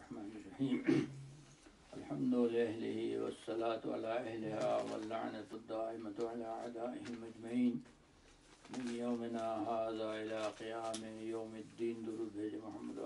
الرحمن الرحیم الحمد للہ والصلاة علی اہلہا واللعنۃ الدائمۃ علی اعدائہم اجمعین من یومنا ھذا الی قیام یوم الدین. درود بھیجے محمد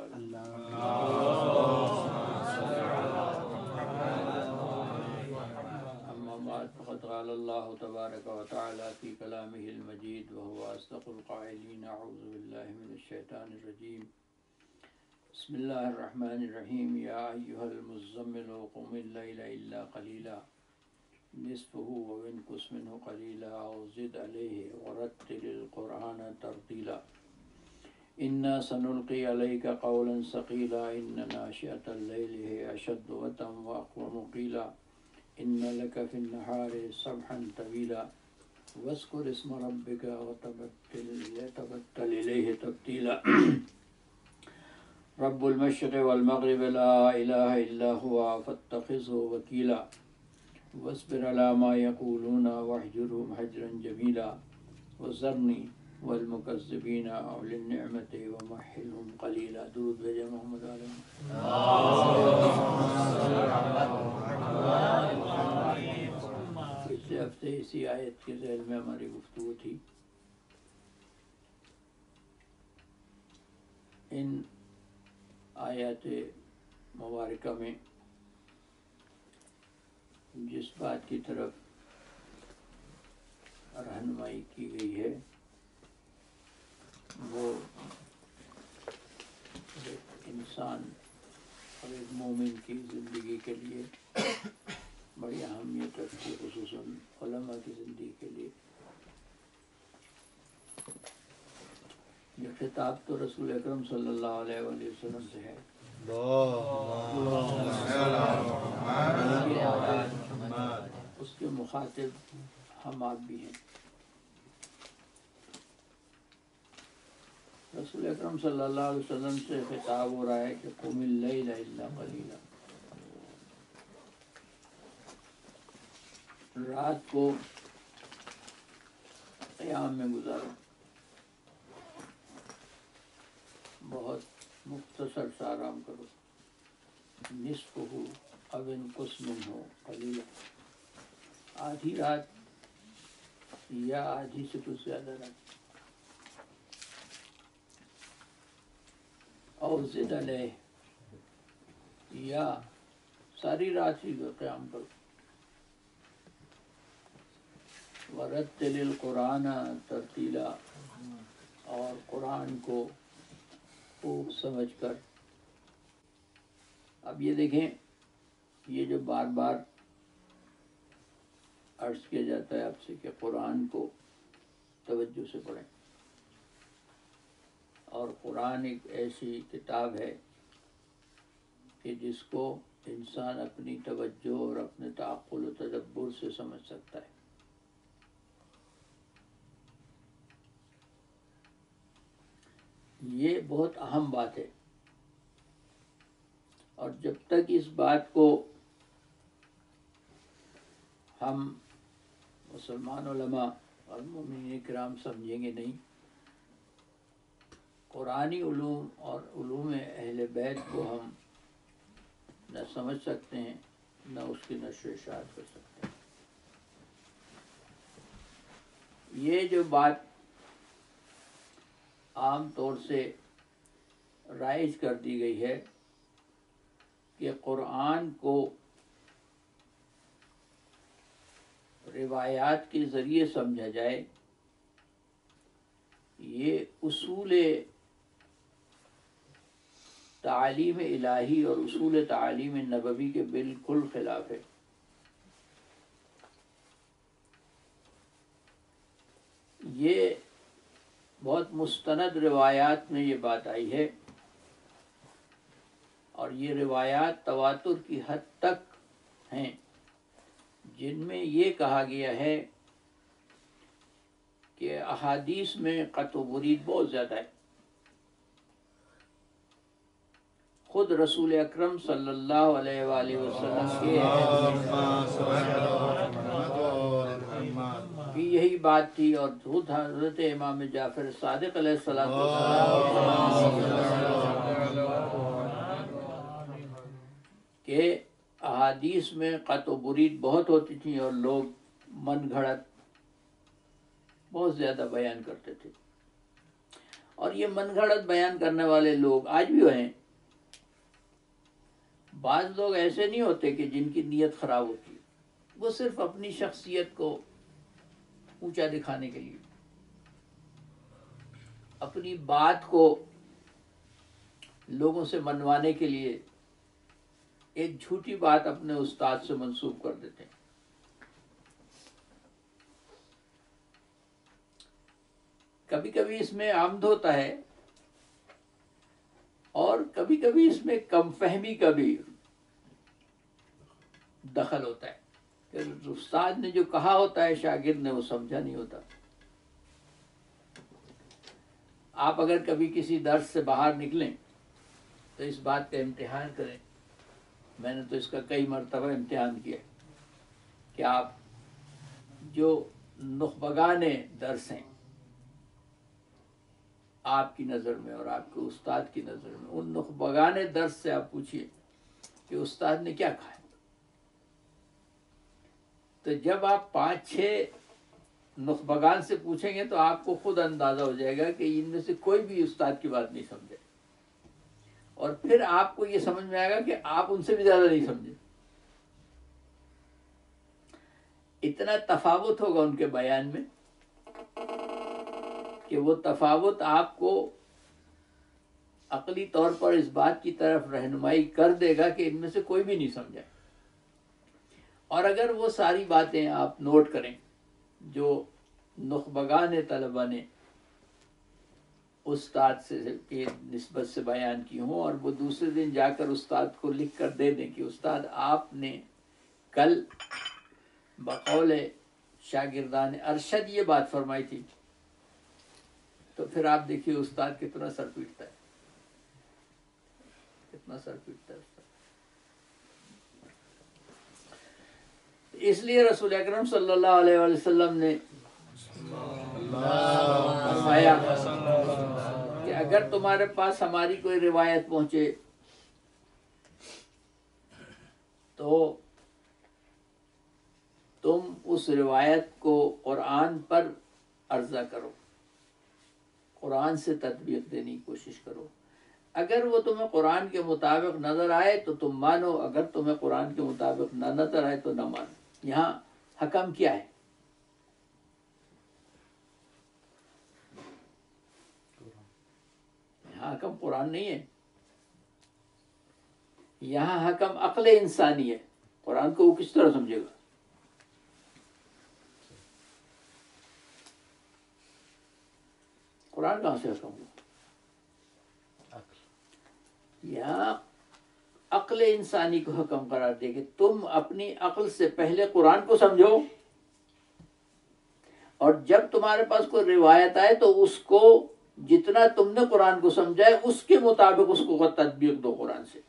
اما بعد فقد قال اللہ تبارک و تعالی فی کلامہ المجید وهو اصدق القائلین. اعوذ باللہ من الشیطان الرجیم. بسم اللہ الرحمن الرحیم. یا ایہا المزمل قم اللیل الا قلیلا نصفه وانقص منه قلیلا او زد علیہ ورتل القرآن ترتیلا. انا سنلقی علیک قولا ثقیلا ان ناشئة الليل هي اشد وطئا واقوم قیلا. ان لک فی النہار سبحا طویلا واذکر اسم ربک وتبتل الیہ تبتیلا. رب المشرق والمغرب لا الہ الا هو فاتخذه وکیلا. واصبر على ما يقولون واهجرهم هجرا جميلا. وذرني والمكذبين اولي النعمة ومهلهم قليلا. درود بھیجے محمد علیہ. پچھلے ہفتے اسی آیت کے ذیل میں ہماری گفتگو تھی. ان آیات مبارکہ میں جس بات کی طرف رہنمائی کی گئی ہے وہ ایک انسان اور ایک مومن کی زندگی کے لیے بڑی اہمیت رکھتی ہے، خصوصاً علماء کی زندگی کے لیے. یہ خطاب تو رسول اکرم صلی اللہ علیہ وآلہ وسلم سے ہے. اس کے مخاطب ہم آپ بھی ہیں. رسول اکرم صلی اللہ علیہ وسلم سے خطاب ہو رہا ہے کہ قم اللیل الا قلیلا، رات کو قیام میں گزارو، بہت مختصر سا آرام کرو. نصفہ او انقص منہ قلیلا، آدھی رات یا آدھی سے کچھ زیادہ رات. او زد علیہ، یا ساری رات ہی قیام کرو. ورتل القرآن ترتیلا، اور قرآن کو خوب سمجھ کر. اب یہ دیکھیں، یہ جو بار بار عرض کیا جاتا ہے آپ سے کہ قرآن کو توجہ سے پڑھیں، اور قرآن ایک ایسی کتاب ہے کہ جس کو انسان اپنی توجہ اور اپنے تعقل و تدبر سے سمجھ سکتا ہے. یہ بہت اہم بات ہے، اور جب تک اس بات کو ہم مسلمان علماء اور مومنین کرام سمجھیں گے نہیں، قرآنی علوم اور علوم اہل بیت کو ہم نہ سمجھ سکتے ہیں، نہ اس کی نشر و اشاعت کر سکتے ہیں. یہ جو بات عام طور سے رائج کر دی گئی ہے کہ قرآن کو روایات کے ذریعے سمجھا جائے، یہ اصول تعلیم الہی اور اصول تعلیم نبوی کے بالکل خلاف ہے. یہ بہت مستند روایات میں یہ بات آئی ہے، اور یہ روایات تواتر کی حد تک ہیں، جن میں یہ کہا گیا ہے کہ احادیث میں قطع و برید بہت زیادہ ہے. خود رسول اکرم صلی اللہ علیہ وآلہ وسلم کی یہی بات تھی، اور خود حضرت امام جعفر صادق علیہ السلام کہ احادیث میں قطع و برید بہت ہوتی تھیں اور لوگ من گھڑت بہت زیادہ بیان کرتے تھے، اور یہ من گھڑت بیان کرنے والے لوگ آج بھی ہیں۔ بعض لوگ ایسے نہیں ہوتے کہ جن کی نیت خراب ہوتی ہے، وہ صرف اپنی شخصیت کو اونچا دکھانے کے لیے، اپنی بات کو لوگوں سے منوانے کے لیے ایک جھوٹی بات اپنے استاد سے منسوب کر دیتے ہیں۔ کبھی کبھی اس میں عمد ہوتا ہے اور کبھی کبھی اس میں کم فہمی کا بھی دخل ہوتا ہے کہ استاد نے جو کہا ہوتا ہے شاگرد نے وہ سمجھا نہیں ہوتا۔ آپ اگر کبھی کسی درس سے باہر نکلیں تو اس بات کا امتحان کریں، میں نے تو اس کا کئی مرتبہ امتحان کیا کہ آپ جو نخبگان درس ہیں آپ کی نظر میں اور آپ کے استاد کی نظر میں، ان نخبگان درس سے آپ پوچھئے کہ استاد نے کیا کہا ہے، تو جب آپ 5-6 نخبگان سے پوچھیں گے تو آپ کو خود اندازہ ہو جائے گا کہ ان میں سے کوئی بھی استاد کی بات نہیں سمجھے، اور پھر آپ کو یہ سمجھ میں آئے گا کہ آپ ان سے بھی زیادہ نہیں سمجھے۔ اتنا تفاوت ہوگا ان کے بیان میں کہ وہ تفاوت آپ کو عقلی طور پر اس بات کی طرف رہنمائی کر دے گا کہ ان میں سے کوئی بھی نہیں سمجھا۔ اور اگر وہ ساری باتیں آپ نوٹ کریں جو نخبگان طلبہ نے استاد سے کی نسبت سے بیان کی ہوں، اور وہ دوسرے دن جا کر استاد کو لکھ کر دے دیں کہ استاد آپ نے کل بقول شاگردان ارشد یہ بات فرمائی تھی، تو پھر آپ دیکھیے استاد کتنا سر پیٹتا ہے، کتنا سر پیٹتا ہے استاد۔ اس لیے رسول اکرم صلی اللہ علیہ وسلم نے فرمایا کہ اگر تمہارے پاس ہماری کوئی روایت پہنچے تو تم اس روایت کو قرآن پر عرضہ کرو، قرآن سے تطبیق دینے کی کوشش کرو۔ اگر وہ تمہیں قرآن کے مطابق نظر آئے تو تم مانو، اگر تمہیں قرآن کے مطابق نہ نظر آئے تو نہ مانو۔ یہاں حکم کیا ہے؟ یہاں حکم قرآن نہیں ہے، یہاں حکم عقل انسانی ہے۔ قرآن کو وہ کس طرح سمجھے گا؟ قرآن کہاں سے حکم ہوا؟ یہاں عقل انسانی کو حکم قرار دے کہ تم اپنی عقل سے پہلے قرآن کو سمجھو، اور جب تمہارے پاس کوئی روایت آئے تو اس کو جتنا تم نے قرآن کو سمجھا ہے اس کے مطابق اس کو تطبیق دو قرآن سے۔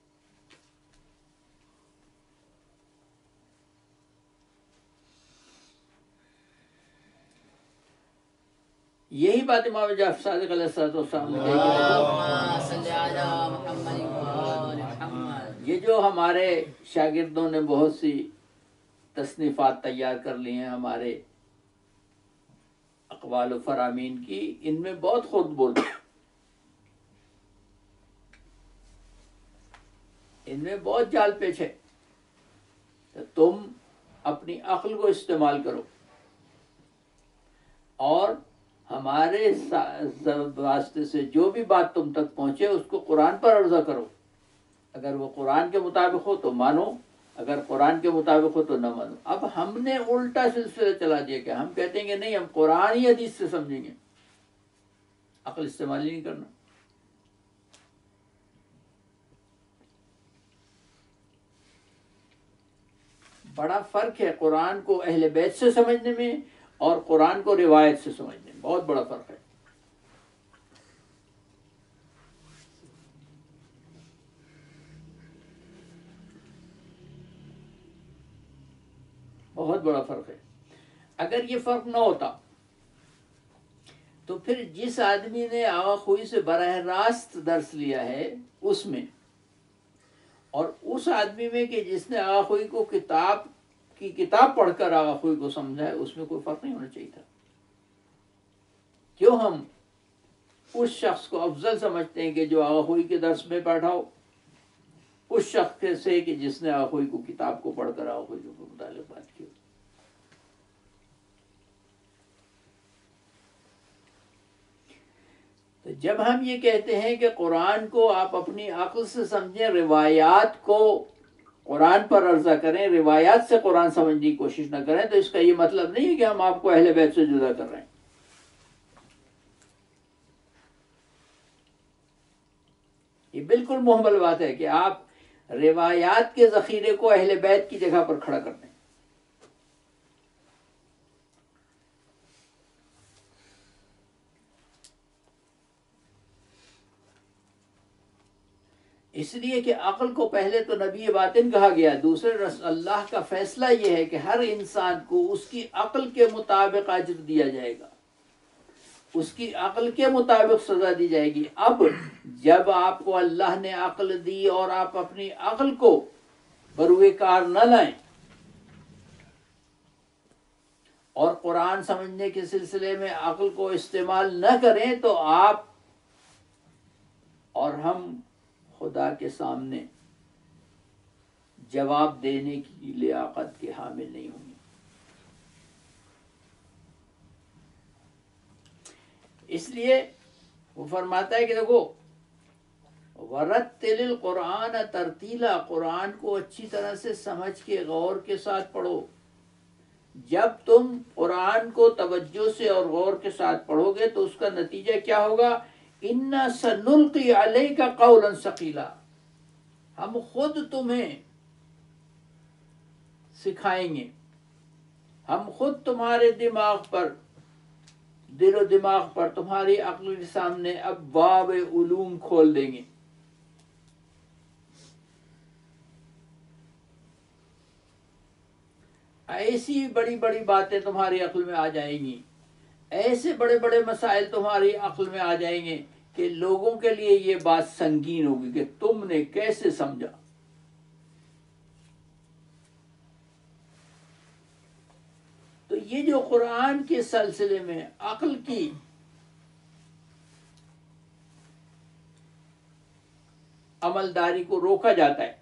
یہی بات امام جعفر صادق علیہ السلام نے کہی۔ یہ جو ہمارے شاگردوں نے بہت سی تصنیفات تیار کر لی ہیں ہمارے اقوال و فرامین کی، ان میں بہت خود بولتے ہیں، ان میں بہت جال پیچ ہے۔ تو تم اپنی عقل کو استعمال کرو اور ہمارے واسطے سے جو بھی بات تم تک پہنچے اس کو قرآن پر عرضہ کرو۔ اگر وہ قرآن کے مطابق ہو تو مانو، اگر قرآن کے مطابق ہو تو نہ مانو۔ اب ہم نے الٹا سلسلہ چلا دیا کہ ہم کہتے ہیں کہ نہیں، ہم قرآن ہی حدیث سے سمجھیں گے، عقل استعمال ہی نہیں کرنا۔ بڑا فرق ہے قرآن کو اہل بیت سے سمجھنے میں اور قرآن کو روایت سے سمجھنے میں، بہت بڑا فرق ہے۔ بہت بڑا فرق ہے۔ اگر یہ فرق نہ ہوتا تو پھر جس آدمی نے آغا خوئی سے براہ راست درس لیا ہے اس میں اور اس آدمی میں کہ جس نے آغا خوئی کو کتاب پڑھ کر آغا خوئی کو سمجھا ہے، اس میں کوئی فرق نہیں ہونا چاہیے تھا. کیوں ہم اس شخص کو افضل سمجھتے ہیں کہ جو آغا خوئی کے درس میں بیٹھا ہو اس شخص سے کہ جس نے آغا خوئی کو کتاب کو پڑھ کر آغا خوئی کے متعلق بات کی. تو جب ہم یہ کہتے ہیں کہ قرآن کو آپ اپنی عقل سے سمجھیں، روایات کو قرآن پر عرضہ کریں، روایات سے قرآن سمجھنے کی کوشش نہ کریں، تو اس کا یہ مطلب نہیں ہے کہ ہم آپ کو اہل بیت سے جدا کر رہے ہیں. یہ بالکل محمل بات ہے کہ آپ روایات کے ذخیرے کو اہل بیت کی جگہ پر کھڑا کر دیں. اس لیے کہ عقل کو پہلے تو نبی باطن کہا گیا، دوسرے اللہ کا فیصلہ یہ ہے کہ ہر انسان کو اس کی عقل کے مطابق اجر دیا جائے گا، اس کی عقل کے مطابق سزا دی جائے گی. اب جب آپ کو اللہ نے عقل دی اور آپ اپنی عقل کو بروئے کار نہ لائیں اور قرآن سمجھنے کے سلسلے میں عقل کو استعمال نہ کریں، تو آپ اور ہم خدا کے سامنے جواب دینے کی لیاقت کے حامل نہیں ہوں گے. اس لیے وہ فرماتا ہے کہ دیکھو وَرَتِّلِ الْقُرْآنَ تَرْتِیلًا، قرآن کو اچھی طرح سے سمجھ کے غور کے ساتھ پڑھو. جب تم قرآن کو توجہ سے اور غور کے ساتھ پڑھو گے تو اس کا نتیجہ کیا ہوگا؟ اِنَّا سَنُلْقِي عَلَيْكَ قَوْلًا ثَقِيلًا، ہم خود تمہیں سکھائیں گے، ہم خود تمہارے دماغ پر، دل و دماغ پر، تمہاری عقل کے سامنے ابواب علوم کھول دیں گے. ایسی بڑی بڑی باتیں تمہاری عقل میں آ جائیں گی، ایسے بڑے بڑے مسائل تمہاری عقل میں آ جائیں گے کہ لوگوں کے لیے یہ بات سنگین ہوگی کہ تم نے کیسے سمجھا. تو یہ جو قرآن کے سلسلے میں عقل کی عملداری کو روکا جاتا ہے،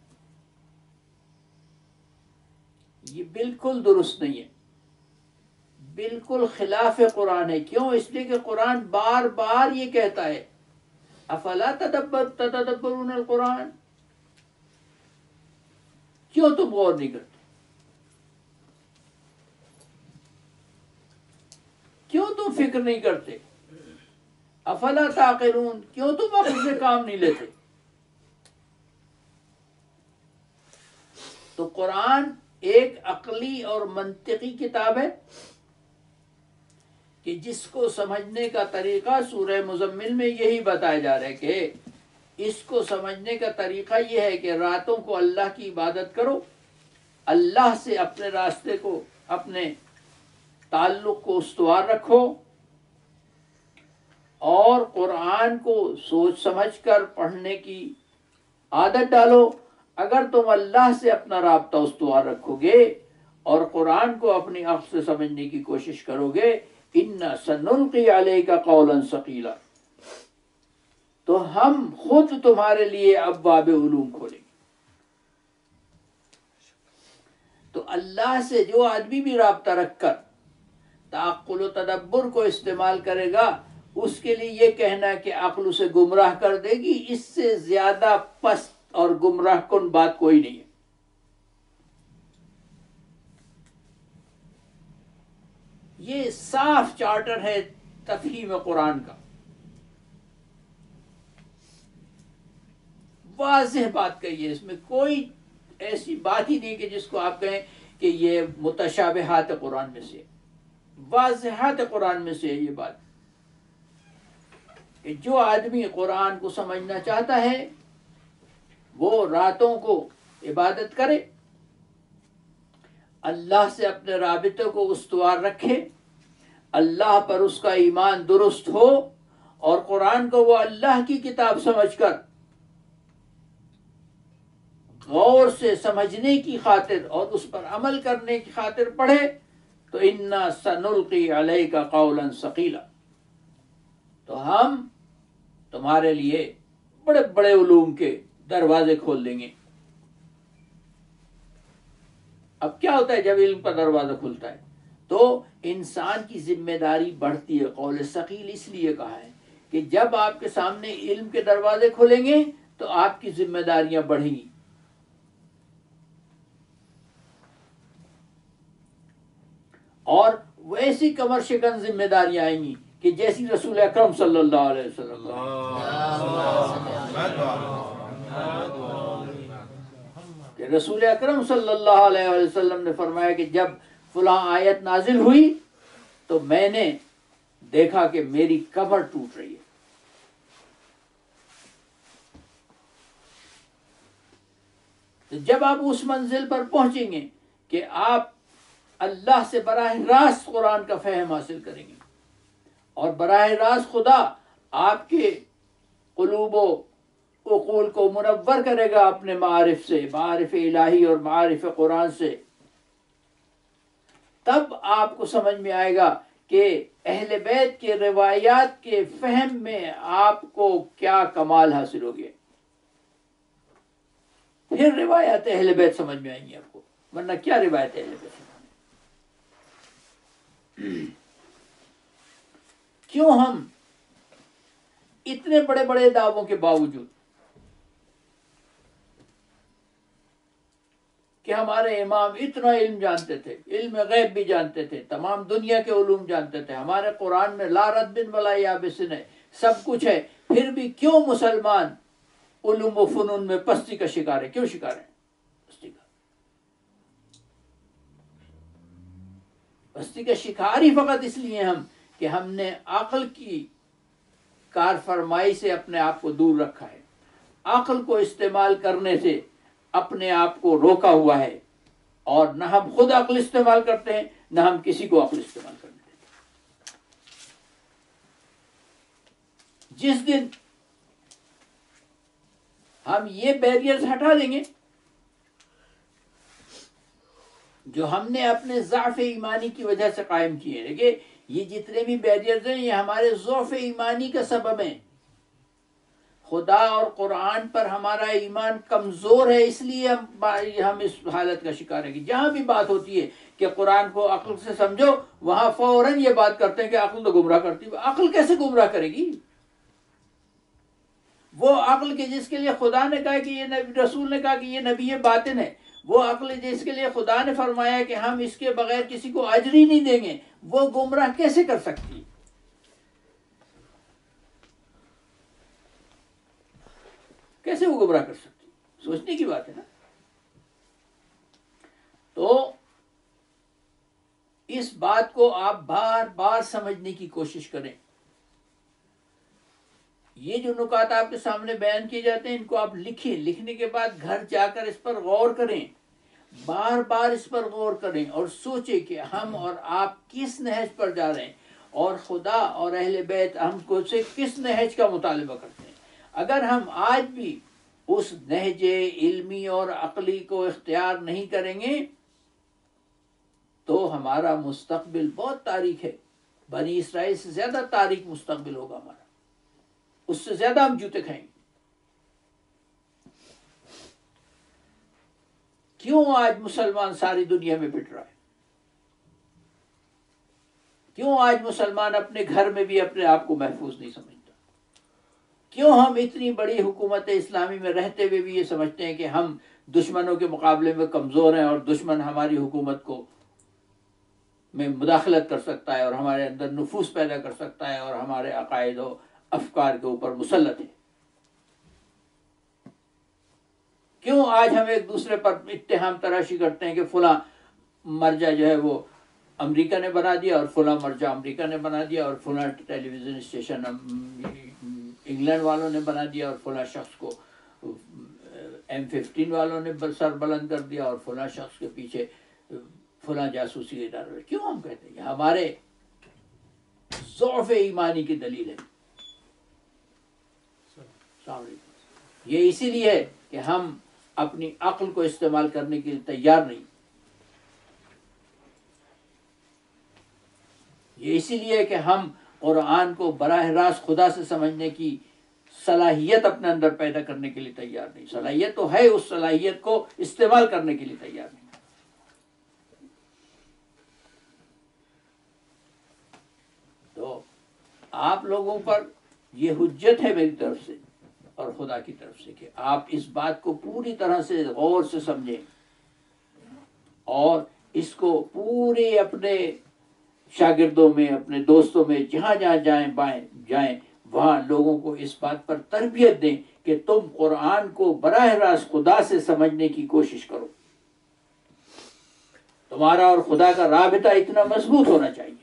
یہ بالکل درست نہیں ہے، بالکل خلاف قرآن ہے. کیوں؟ اس لیے کہ قرآن بار بار یہ کہتا ہے افلا تدبرون القرآن، کیوں تم غور نہیں کرتے، کیوں تم فکر نہیں کرتے، افلا تعقلون، کیوں تم عقل سے کام نہیں لیتے. تو قرآن ایک عقلی اور منطقی کتاب ہے کہ جس کو سمجھنے کا طریقہ سورہ مزمل میں یہی بتایا جا رہا ہے کہ اس کو سمجھنے کا طریقہ یہ ہے کہ راتوں کو اللہ کی عبادت کرو، اللہ سے اپنے راستے کو، اپنے تعلق کو استوار رکھو، اور قرآن کو سوچ سمجھ کر پڑھنے کی عادت ڈالو. اگر تم اللہ سے اپنا رابطہ استوار رکھو گے اور قرآن کو اپنی عقل سے سمجھنے کی کوشش کرو گے، اِنَّا سَنُلْقِي عَلَيْكَ قَوْلًا ثَقِيلًا، تو ہم خود تمہارے لیے ابواب علوم کھولیں گے. تو اللہ سے جو آدمی بھی رابطہ رکھ کر تعقل و تدبر کو استعمال کرے گا، اس کے لیے یہ کہنا کہ عقل اسے گمراہ کر دے گی، اس سے زیادہ پست اور گمراہ کن بات کوئی نہیں ہے. یہ صاف چارٹر ہے تفہیم قرآن کا، واضح بات کہی ہے، اس میں کوئی ایسی بات ہی نہیں کہ جس کو آپ کہیں کہ یہ متشابہات قرآن میں سے، واضحات قرآن میں سے ہے یہ بات کہ جو آدمی قرآن کو سمجھنا چاہتا ہے وہ راتوں کو عبادت کرے، اللہ سے اپنے رابطے کو استوار رکھے، اللہ پر اس کا ایمان درست ہو، اور قرآن کو وہ اللہ کی کتاب سمجھ کر غور سے سمجھنے کی خاطر اور اس پر عمل کرنے کی خاطر پڑھے تو انا سنلقی علیک قولا ثقیلا، تو ہم تمہارے لیے بڑے بڑے علوم کے دروازے کھول دیں گے۔ اب کیا ہوتا ہے جب علم کا دروازہ کھلتا ہے تو انسان کی ذمہ داری بڑھتی ہے۔ قول ثقیل اس لیے کہا ہے کہ جب آپ کے سامنے علم کے دروازے کھلیں گے تو آپ کی ذمہ داریاں بڑھیں گی۔ اور ویسی کمر شکن ذمہ داریاں آئیں گی کہ جیسی رسول اکرم صلی اللہ علیہ وسلم کہ رسول اکرم صلی اللہ علیہ وسلم نے فرمایا کہ جب فلاں آیت نازل ہوئی تو میں نے دیکھا کہ میری کمر ٹوٹ رہی ہے۔ تو جب آپ اس منزل پر پہنچیں گے کہ آپ اللہ سے براہ راست قرآن کا فہم حاصل کریں گے اور براہ راست خدا آپ کے قلوب و عقول کو منور کرے گا اپنے معارف سے، معارف الہی اور معارف قرآن سے، تب آپ کو سمجھ میں آئے گا کہ اہل بیت کے روایات کے فہم میں آپ کو کیا کمال حاصل ہو گیا۔ پھر روایات اہل بیت سمجھ میں آئیں گی آپ کو، ورنہ کیا روایت اہل بیت؟ کیوں ہم اتنے بڑے بڑے دعووں کے باوجود کہ ہمارے امام اتنا علم جانتے تھے، علم غیب بھی جانتے تھے، تمام دنیا کے علوم جانتے تھے، ہمارے قرآن میں لا رد ولا یابسن ہے، سب کچھ ہے، پھر بھی کیوں مسلمان علوم و فنون میں پستی کا شکار ہے؟ کیوں شکار ہے پستی کا شکار ہی فقط اس لیے ہم کہ ہم نے عقل کی کار فرمائی سے اپنے آپ کو دور رکھا ہے، عقل کو استعمال کرنے سے اپنے آپ کو روکا ہوا ہے، اور نہ ہم خود عقل استعمال کرتے ہیں نہ ہم کسی کو عقل استعمال کرنے دیتے۔ جس دن ہم یہ بیریئرز ہٹا دیں گے جو ہم نے اپنے ضعف ایمانی کی وجہ سے قائم کیے ہیں، دیکھیے یہ جتنے بھی بیریئرز ہیں یہ ہمارے ضعف ایمانی کا سبب ہیں۔ خدا اور قرآن پر ہمارا ایمان کمزور ہے، اس لیے ہم اس حالت کا شکار ہیں کہ جہاں بھی بات ہوتی ہے کہ قرآن کو عقل سے سمجھو، وہاں فوراً یہ بات کرتے ہیں کہ عقل تو گمراہ کرتی ہے۔ عقل کیسے گمراہ کرے گی؟ وہ عقل کے جس کے لیے خدا نے کہا کہ یہ رسول نے کہا کہ یہ نبی باطن ہے، وہ عقل جس کے لیے خدا نے فرمایا کہ ہم اس کے بغیر کسی کو اجر ہی نہیں دیں گے، وہ گمراہ کیسے کر سکتی؟ کیسے وہ گمراہ کر سکتی؟ سوچنے کی بات ہے نا۔ تو اس بات کو آپ بار بار سمجھنے کی کوشش کریں۔ یہ جو نکات آپ کے سامنے بیان کیے جاتے ہیں ان کو آپ لکھیں، لکھنے کے بعد گھر جا کر اس پر غور کریں، بار بار اس پر غور کریں اور سوچیں کہ ہم اور آپ کس نہج پر جا رہے ہیں اور خدا اور اہل بیت ہم کو سے کس نہج کا مطالبہ کرتے ہیں۔ اگر ہم آج بھی اس نہج علمی اور عقلی کو اختیار نہیں کریں گے تو ہمارا مستقبل بہت تاریک ہے، بنی اسرائیل سے زیادہ تاریک مستقبل ہوگا ہمارا، اس سے زیادہ ہم جوتے کھائیں گے۔ کیوں آج مسلمان ساری دنیا میں پٹ رہا ہے؟ کیوں آج مسلمان اپنے گھر میں بھی اپنے آپ کو محفوظ نہیں سمجھتا؟ کیوں ہم اتنی بڑی حکومت اسلامی میں رہتے ہوئے بھی یہ سمجھتے ہیں کہ ہم دشمنوں کے مقابلے میں کمزور ہیں اور دشمن ہماری حکومت کو میں مداخلت کر سکتا ہے اور ہمارے اندر نفوذ پیدا کر سکتا ہے اور ہمارے عقائد و افکار کے اوپر مسلط ہے؟ کیوں آج ہم ایک دوسرے پر اتہام تراشی کرتے ہیں کہ فلاں مرجع جو ہے وہ امریکہ نے بنا دیا اور فلاں مرجع امریکہ نے بنا دیا اور فلاں ٹیلی ویژن اسٹیشن انگلینڈ والوں نے بنا دیا اور فلاں شخص کو M15 والوں نے سر بلند کر دیا اور فلاں شخص کے پیچھے فلاں جاسوسی ادارہ؟ کیوں ہم کہتے ہیں؟ یہ ہمارے ضعف ایمانی کی دلیل ہے۔ یہ اسی لیے ہے کہ ہم اپنی عقل کو استعمال کرنے کے لیے تیار نہیں. یہ اسی لیے کہ ہم قرآن کو براہ راست خدا سے سمجھنے کی صلاحیت اپنے اندر پیدا کرنے کے لیے تیار نہیں. صلاحیت تو ہے، اس صلاحیت کو استعمال کرنے کے لیے تیار نہیں. تو آپ لوگوں پر یہ حجت ہے میری طرف سے اور خدا کی طرف سے کہ آپ اس بات کو پوری طرح سے غور سے سمجھیں اور اس کو پورے اپنے شاگردوں میں، اپنے دوستوں میں، جہاں جہاں جائیں وہاں لوگوں کو اس بات پر تربیت دیں کہ تم قرآن کو براہ راست خدا سے سمجھنے کی کوشش کرو. تمہارا اور خدا کا رابطہ اتنا مضبوط ہونا چاہیے،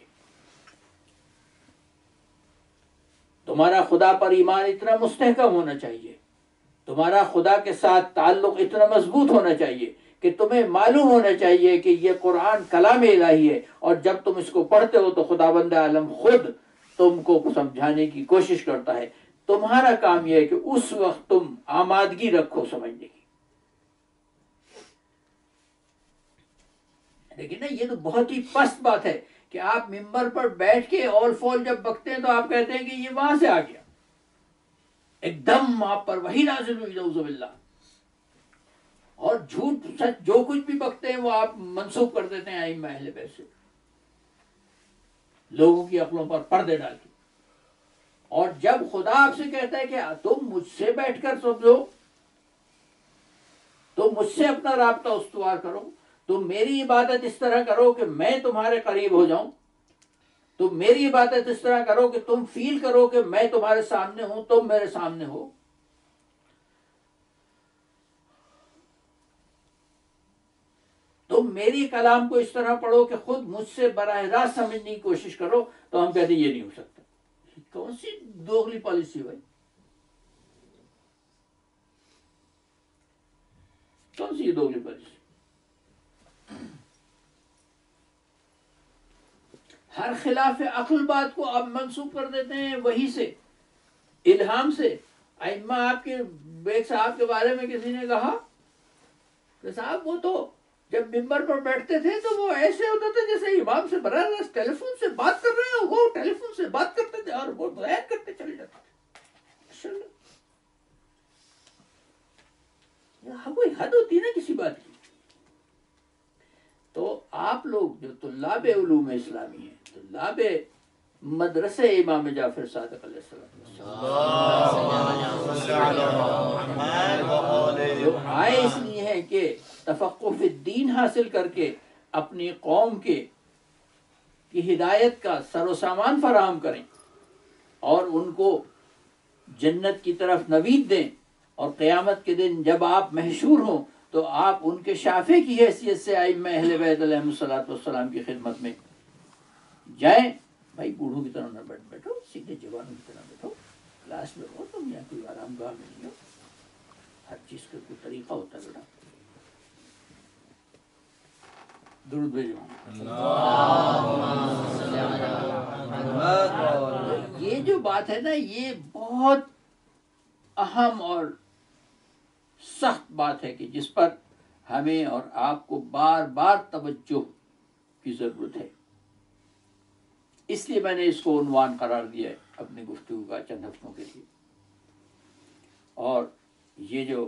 تمہارا خدا پر ایمان اتنا مستحکم ہونا چاہیے، تمہارا خدا کے ساتھ تعلق اتنا مضبوط ہونا چاہیے کہ تمہیں معلوم ہونا چاہیے کہ یہ قرآن کلام الہی ہے، اور جب تم اس کو پڑھتے ہو تو خداوند عالم خود تم کو سمجھانے کی کوشش کرتا ہے. تمہارا کام یہ ہے کہ اس وقت تم آمادگی رکھو سمجھنے کی. لیکن نا یہ تو بہت ہی پست بات ہے کہ آپ ممبر پر بیٹھ کے اول فول جب بکتے ہیں تو آپ کہتے ہیں کہ یہ وہاں سے آ گیا، ایک دم آپ پر وہی نازل ہوئی، نعوذ باللہ. اور جھوٹ سچ جو کچھ بھی بکتے ہیں وہ آپ منسوخ کر دیتے ہیں ائمہ اہل بیت سے، لوگوں کی عقلوں پر پردے ڈال کے. اور جب خدا آپ سے کہتا ہے کہ تم مجھ سے بیٹھ کر سمجھو، تم مجھ سے اپنا رابطہ استوار کرو، تم میری عبادت اس طرح کرو کہ میں تمہارے قریب ہو جاؤں، تم میری عبادت اس طرح کرو کہ تم فیل کرو کہ میں تمہارے سامنے ہوں، تم میرے سامنے ہو. تم میری کلام کو اس طرح پڑھو کہ خود مجھ سے براہ راست سمجھنے کی کوشش کرو. تو ہم کہتے ہیں یہ نہیں ہو سکتا. کون سی دوغلی پالیسی بھائی، کون سی یہ دوغلی پالیسی؟ ہر خلاف عقل بات کو آپ منسوخ کر دیتے ہیں وہی سے، الہام سے. ائمہ آپ کے بیگ صاحب کے بارے میں کسی نے کہا کہ صاحب وہ تو جب ممبر پر بیٹھتے تھے تو وہ ایسے ہوتا تھا جیسے امام سے براہ راست ٹیلی فون سے بات کر رہے ہیں. وہ ٹیلی فون سے بات کرتے تھے اور وہ بیان کرتے چلے جاتے تھے. کوئی حد ہوتی ہے نا کسی بات کی. تو آپ لوگ جو طلاب علوم اسلامی ہیں، طلاب مدرسہ امام جعفر صادق علیہ السلام جو آئے اس لیے ہیں کہ تفقہ فی الدین حاصل کر کے اپنی قوم کی ہدایت کا سر و سامان فراہم کریں اور ان کو جنت کی طرف نوید دیں، اور قیامت کے دن جب آپ محشور ہوں تو آپ ان کے شافع کی حیثیت سے ائمہ اہل بیت علیہم الصلوۃ والسلام کی خدمت میں جائیں. بھائی بوڑھوں کی طرح نہ بیٹھو، سیدھے جوانوں کی طرح بیٹھو، کلاس میں ہو تم، یہاں کوئی آرام گاہ میں نہیں ہو. ہر چیز کا کوئی طریقہ ہوتا ہے بیٹا. درود بھیجو. یہ جو بات ہے نا، یہ بہت اہم اور سخت بات ہے کہ جس پر ہمیں اور آپ کو بار بار توجہ کی ضرورت ہے. اس لیے میں نے اس کو عنوان قرار دیا ہے اپنی گفتگو کا چند ہفتوں کے لیے. اور یہ جو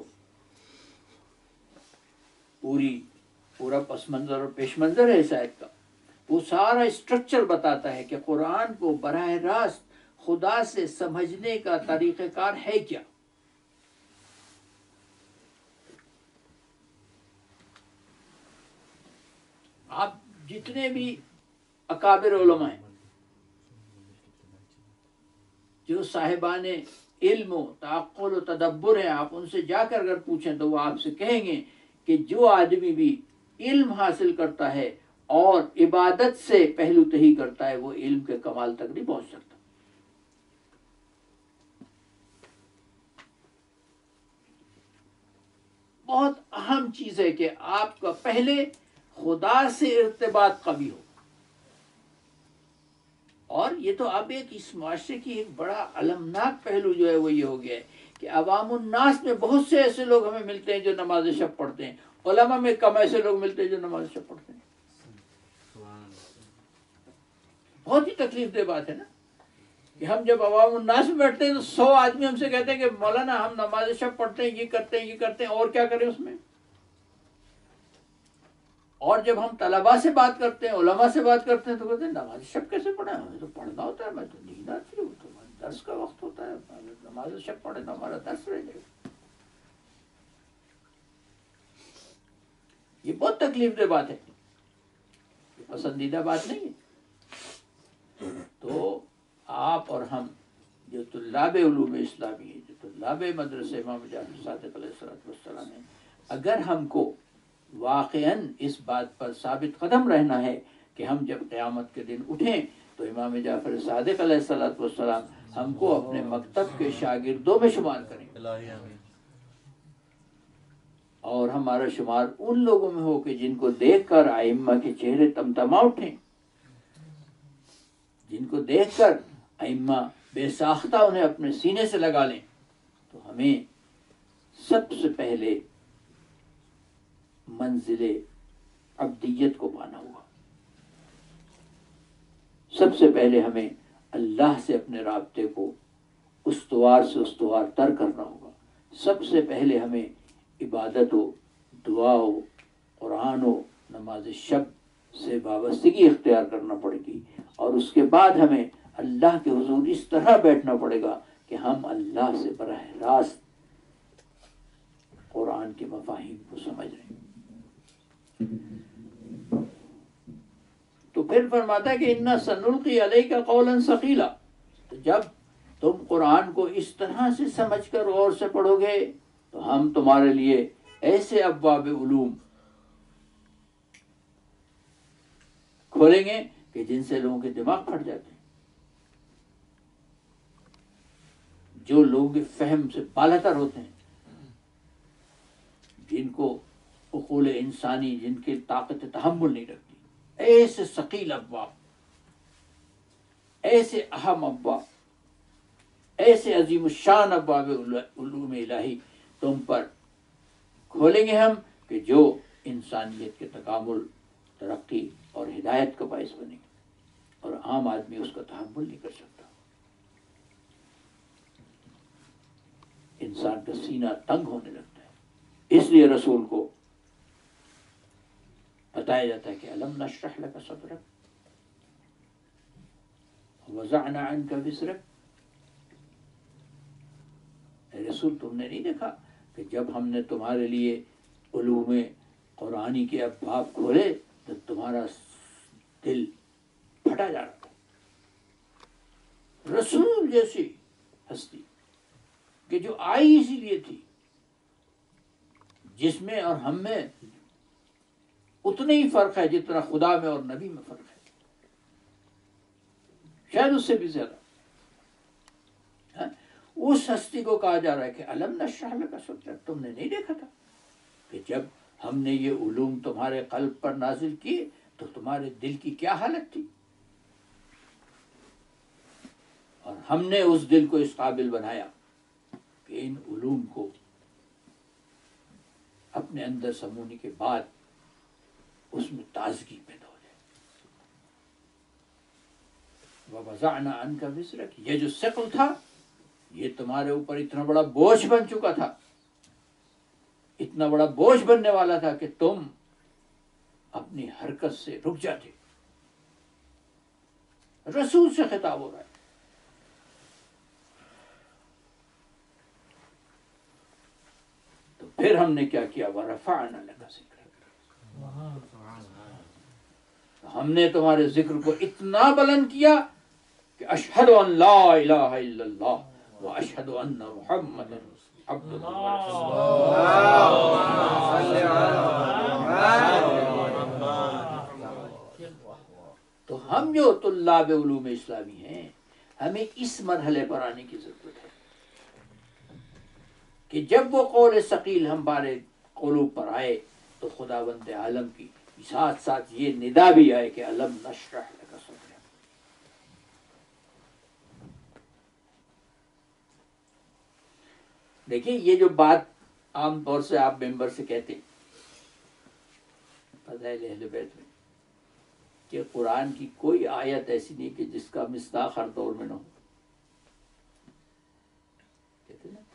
پورا پس منظر اور پیش منظر ہے اس آیت کا، وہ سارا اسٹرکچر بتاتا ہے کہ قرآن کو براہ راست خدا سے سمجھنے کا طریقہ کار ہے کیا. آپ جتنے بھی اکابر علماء ہیں، جو صاحبان علم و تعقل و تدبر ہیں، آپ ان سے جا کر اگر پوچھیں تو وہ آپ سے کہیں گے کہ جو آدمی بھی علم حاصل کرتا ہے اور عبادت سے پہلو تہی کرتا ہے، وہ علم کے کمال تک نہیں پہنچ سکتا. بہت اہم چیز ہے کہ آپ کا پہلے خدا سے ارتباط قوی ہو. اور یہ تو اب ایک اس معاشرے کی ایک بڑا المناک پہلو جو ہے وہ یہ ہو گیا ہے کہ عوام الناس میں بہت سے ایسے لوگ ہمیں ملتے ہیں جو نماز شب پڑھتے ہیں، علماء میں کم ایسے لوگ ملتے ہیں جو نماز شب پڑھتے ہیں. بہت ہی تکلیف دہ بات ہے نا کہ ہم جب عوام الناس میں بیٹھتے ہیں تو 100 آدمی ہم سے کہتے ہیں کہ مولانا ہم نماز شب پڑھتے ہیں، یہ کرتے ہیں، یہ کرتے ہیں، اور کیا کریں اس میں. اور جب ہم طلباء سے بات کرتے ہیں، علماء سے بات کرتے ہیں تو کہتے ہیں نماز شب کیسے پڑھیں، ہمیں تو پڑھنا ہوتا ہے، میں تو نیند آتی ہے، وہ تو درس کا وقت ہوتا ہے، نماز شب پڑھے تو ہمارا درس رہ جائے گا. یہ بہت تکلیف دہ بات ہے، یہ پسندیدہ بات نہیں ہے. تو آپ اور ہم جو طلاب علوم اسلامی ہیں، جو طلاب مدرسہ امام جعفر صادق علیہ السلام ہیں، اگر ہم کو واقعاً اس بات پر ثابت قدم رہنا ہے کہ ہم جب قیامت کے دن اٹھیں تو امام جعفر صادق علیہ السلام ہم کو اپنے مکتب کے شاگردوں میں شمار کریں اور ہمارا شمار ان لوگوں میں ہو کہ جن کو دیکھ کر ائمہ کے چہرے تمتما اٹھیں، جن کو دیکھ کر ائمہ بے ساختہ انہیں اپنے سینے سے لگا لیں. تو ہمیں سب سے پہلے منزل عبدیت کو پانا ہوگا. سب سے پہلے ہمیں اللہ سے اپنے رابطے کو استوار سے استوار تر کرنا ہوگا. سب سے پہلے ہمیں عبادت و دعا و قرآن و نماز شب سے وابستگی اختیار کرنا پڑے گی، اور اس کے بعد ہمیں اللہ کے حضور اس طرح بیٹھنا پڑے گا کہ ہم اللہ سے براہ راست قرآن کے مفاہیم کو سمجھ رہے ہیں. تو پھر فرماتا ہے کہ اِنَّا سَنُلْقِي عَلَيْكَ قَوْلًا ثَقِيلًا. تو جب تم قرآن کو اس طرح سے سمجھ کر غور سے پڑھو گے تو ہم تمہارے لیے ایسے ابواب علوم کھولیں گے کہ جن سے لوگوں کے دماغ پھٹ جاتے ہیں. جو لوگوں کے فہم سے بالاتر ہوتے ہیں، جن کو عقول انسانی، جن کی طاقت تحمل نہیں رکھتی، ایسے ثقیل ابواب، ایسے اہم ابواب، ایسے عظیم الشان ابواب علوم الہی تم پر کھولیں گے ہم کہ جو انسانیت کے تکامل، ترقی اور ہدایت کا باعث بنے گے، اور عام آدمی اس کا تحمل نہیں کر سکتا. انسان کا سینہ تنگ ہونے لگتا ہے. اس لیے رسول کو بتایا جاتا ہے کہ الم نشرح لک صدرک ووضعنا عنک وزرک. اے رسول، تم نے نہیں دیکھا کہ جب ہم نے تمہارے لیے علوم قرآنی کے ابواب کھولے تو تمہارا دل پھٹا جا رہا تھا. رسول جیسی ہستی کہ جو آئی اسی لیے تھی، جس میں اور ہم میں اتنا ہی فرق ہے جتنا خدا میں اور نبی میں فرق ہے، شاید اس سے بھی زیادہ. اس ہستی کو کہا جا رہا ہے کہ الم نشرح لک صدرک. تم نے نہیں دیکھا تھا کہ جب ہم نے یہ علوم تمہارے قلب پر نازل کیے تو تمہارے دل کی کیا حالت تھی، اور ہم نے اس دل کو اس قابل بنایا کہ ان علوم کو اپنے اندر سمونے کے بعد اس میں تازگی پیدا ہو جائے. وَوَضَعْنَا عَنْكَ وِزْرَكَ. یہ جو ثقل تھا یہ تمہارے اوپر اتنا بڑا بوجھ بن چکا تھا، اتنا بڑا بوجھ بننے والا تھا کہ تم اپنی حرکت سے رک جاتے. رسول سے خطاب ہو رہا ہے. تو پھر ہم نے کیا کیا؟ وَرَفَعْنَا لَكَ ذِكْرَكَ. ہم نے تمہارے ذکر کو اتنا بلند کیا کہ اشہد ان لا الہ الا اللہ و اشہد ان محمد عبدہ ورسولہ. تو ہم جو طلاب علوم اسلامی ہیں ہمیں اس مرحلے پر آنے کی ضرورت ہے کہ جب وہ قول ثقیل ہمارے قلوب پر آئے تو خداوند عالم کی ساتھ ساتھ یہ ندا بھی آئے کہ الم نشرح لک صدرک. دیکھیں یہ جو بات عام طور سے آپ ممبر سے کہتے ہیں فضائل اہل بیت میں کہ قرآن کی کوئی آیت ایسی نہیں کہ جس کا مصداق ہر دور میں نہ ہو، کہتے نا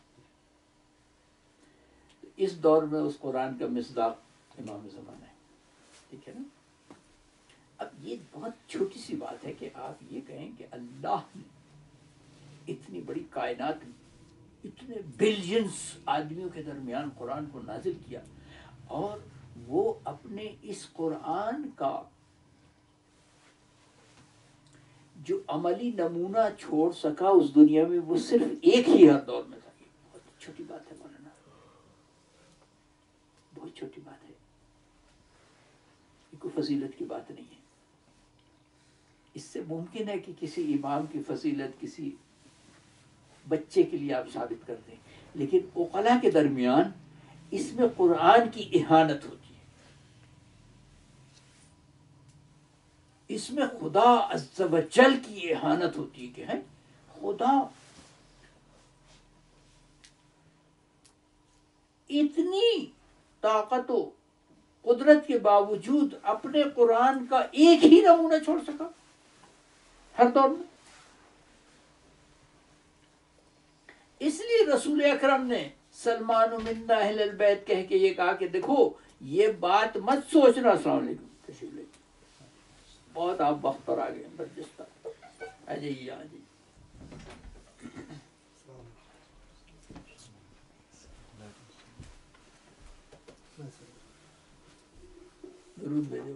اس دور میں اس قرآن کا مصداق امام زمانہ ہے، ٹھیک ہے نا۔ اب یہ بہت چھوٹی سی بات ہے کہ آپ یہ کہیں کہ اللہ نے اتنی بڑی کائنات میں اتنے بلینز آدمیوں کے درمیان قرآن کو نازل کیا، اور وہ اپنے اس قرآن کا جو عملی نمونہ چھوڑ سکا اس دنیا میں، وہ صرف ایک ہی ہر دور میں تھا۔ یہ بہت چھوٹی بات ہے مولانا، بہت چھوٹی بات ہے، یہ کوئی فضیلت کی بات نہیں ہے۔ اس سے ممکن ہے کہ کسی امام کی فضیلت کسی بچے کے لیے آپ ثابت کر دیں، لیکن عقلاء کے درمیان اس میں قرآن کی اہانت ہوتی ہے، اس میں خدا عز و جل کی اہانت ہوتی ہے کہ ہے خدا اتنی طاقت و قدرت کے باوجود اپنے قرآن کا ایک ہی نمونہ چھوڑ سکا ہر دور میں۔ اس لیے رسول اکرم نے سلمان منا اہل البیت کہہ کے یہ کہا کہ دیکھو یہ بات مت سوچنا۔ السلام علیکم، تشریف لے بہت آپ وقت پر آ گئے برجستہ، آ جائیے آ جائیے۔ درود بھیجو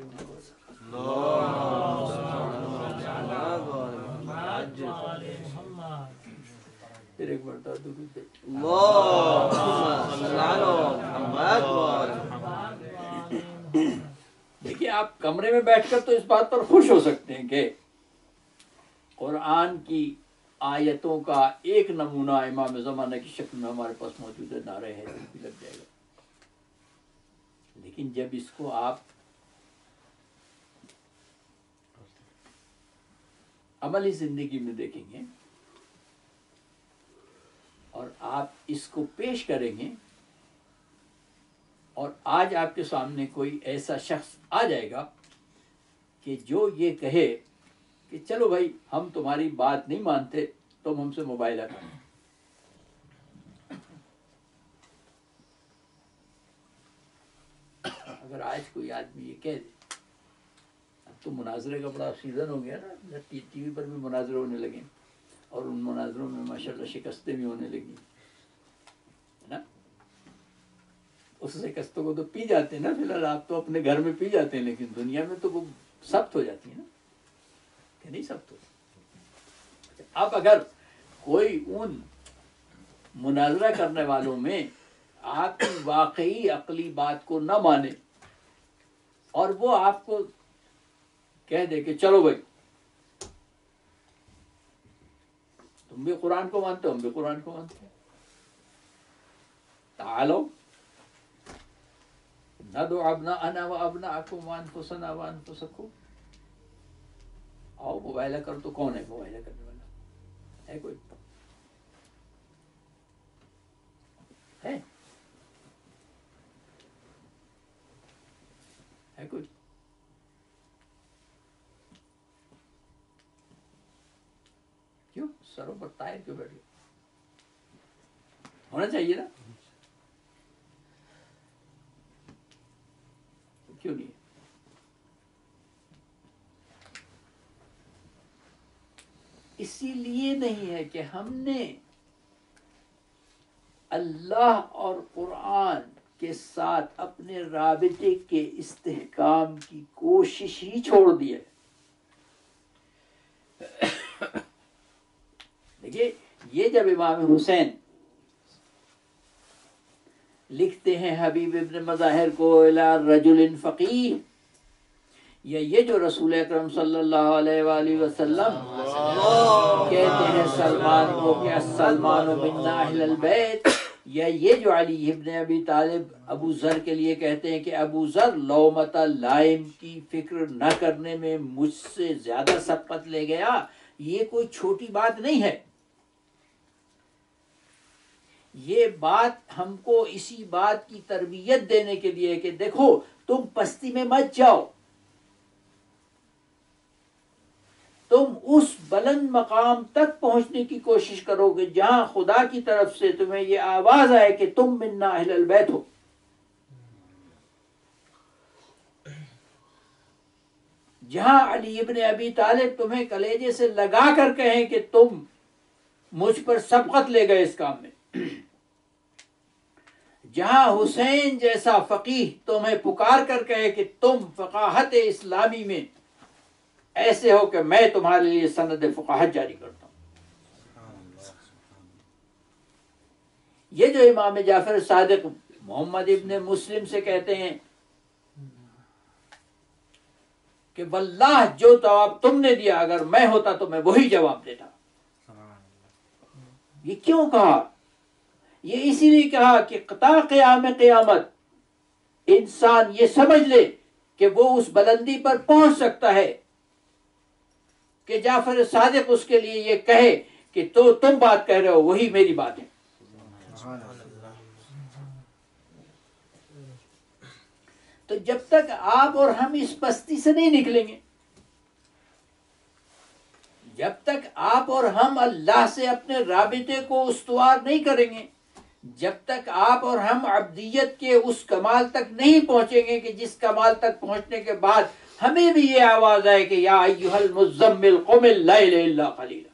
پھر ایک مرتبہ درود بھیجو۔ دیکھیے آپ کمرے میں بیٹھ کر تو اس بات پر خوش ہو سکتے ہیں کہ قرآن کی آیتوں کا ایک نمونہ امام زمانہ کی شکل میں ہمارے پاس موجود ہے، نعرہ ہے بھی لگ جائے گا، لیکن جب اس کو آپ عملی زندگی میں دیکھیں گے اور آپ اس کو پیش کریں گے، اور آج آپ کے سامنے کوئی ایسا شخص آ جائے گا کہ جو یہ کہے کہ چلو بھائی ہم تمہاری بات نہیں مانتے، تم ہم سے مباہلہ کرو۔ اگر آج کوئی آدمی یہ کہہ دے، اب تو مناظرے کا بڑا سیزن ہو گیا نا، ٹی وی پر بھی مناظرے ہونے لگے، اور ان مناظروں میں ماشاءاللہ شکستیں بھی ہونے لگی نا۔ اس شکستوں کو تو پی جاتے ہیں نا، فی الحال آپ تو اپنے گھر میں پی جاتے ہیں، لیکن دنیا میں تو وہ سخت ہو جاتی ہے نا، کہ نہیں سخت ہو۔ اب اگر کوئی ان مناظرہ کرنے والوں میں آپ کی واقعی عقلی بات کو نہ مانے اور وہ آپ کو کہہ دے کہ چلو بھائی تم بھی قرآن کو مانتے ہو، ہم بھی قرآن کو مانتے ہیں، تعالو ندعو ابناءنا وابناءکم وانفسنا وانفسکم، آؤ مباہلہ کرو۔ تو کون ہے مباہلہ کرنے والا؟ ہے کوئی؟ ہے کوئی؟ کیوں سروں پر طائر کیوں بیٹھ گئے؟ ہونا چاہیے نا، کیوں نہیں؟ اسی لیے نہیں ہے کہ ہم نے اللہ اور قرآن کے ساتھ اپنے رابطے کے استحکام کی کوشش ہی چھوڑ دی ہے۔ دیکھیے یہ جب امام حسین لکھتے ہیں حبیب ابن مظاہر کو الی رجل فقیہ، یا یہ جو رسول اکرم صلی اللہ علیہ وآلہ وسلم کہتے ہیں سلمان کو کہ السلمان منا اہل البیت، یا یہ جو علی ابن ابی طالب ابو ذر کے لیے کہتے ہیں کہ ابو ذر لومۃ لائم کی فکر نہ کرنے میں مجھ سے زیادہ سبقت لے گیا، یہ کوئی چھوٹی بات نہیں ہے۔ یہ بات ہم کو اسی بات کی تربیت دینے کے لیے کہ دیکھو تم پستی میں مت جاؤ، تم اس بلند مقام تک پہنچنے کی کوشش کرو گے جہاں خدا کی طرف سے تمہیں یہ آواز آئے کہ تم منا اہل البیت ہو۔ جہاں علی ابن ابی طالب تمہیں کلیجے سے لگا کر کہیں کہ تم مجھ پر سبقت لے گئے اس کام میں، جہاں حسین جیسا فقیہ تمہیں پکار کر کہے کہ تم فقاہت اسلامی میں ایسے ہو کہ میں تمہارے لیے سند فقاہت جاری کرتا ہوں۔ یہ جو امام جعفر صادق محمد ابن مسلم سے کہتے ہیں کہ واللہ جو جواب تم نے دیا اگر میں ہوتا تو میں وہی جواب دیتا۔ یہ کیوں کہا؟ یہ اسی لیے کہا کہ تا قیام قیامت انسان یہ سمجھ لے کہ وہ اس بلندی پر پہنچ سکتا ہے کہ جعفر صادق اس کے لیے یہ کہے کہ تو تم بات کہہ رہے ہو وہی میری بات ہے۔ تو جب تک آپ اور ہم اس پستی سے نہیں نکلیں گے، جب تک آپ اور ہم اللہ سے اپنے رابطے کو استوار نہیں کریں گے، جب تک آپ اور ہم عبدیت کے اس کمال تک نہیں پہنچیں گے کہ جس کمال تک پہنچنے کے بعد ہمیں بھی یہ آواز آئے کہ یا ایھا المزمل قم اللیل الا قلیلا۔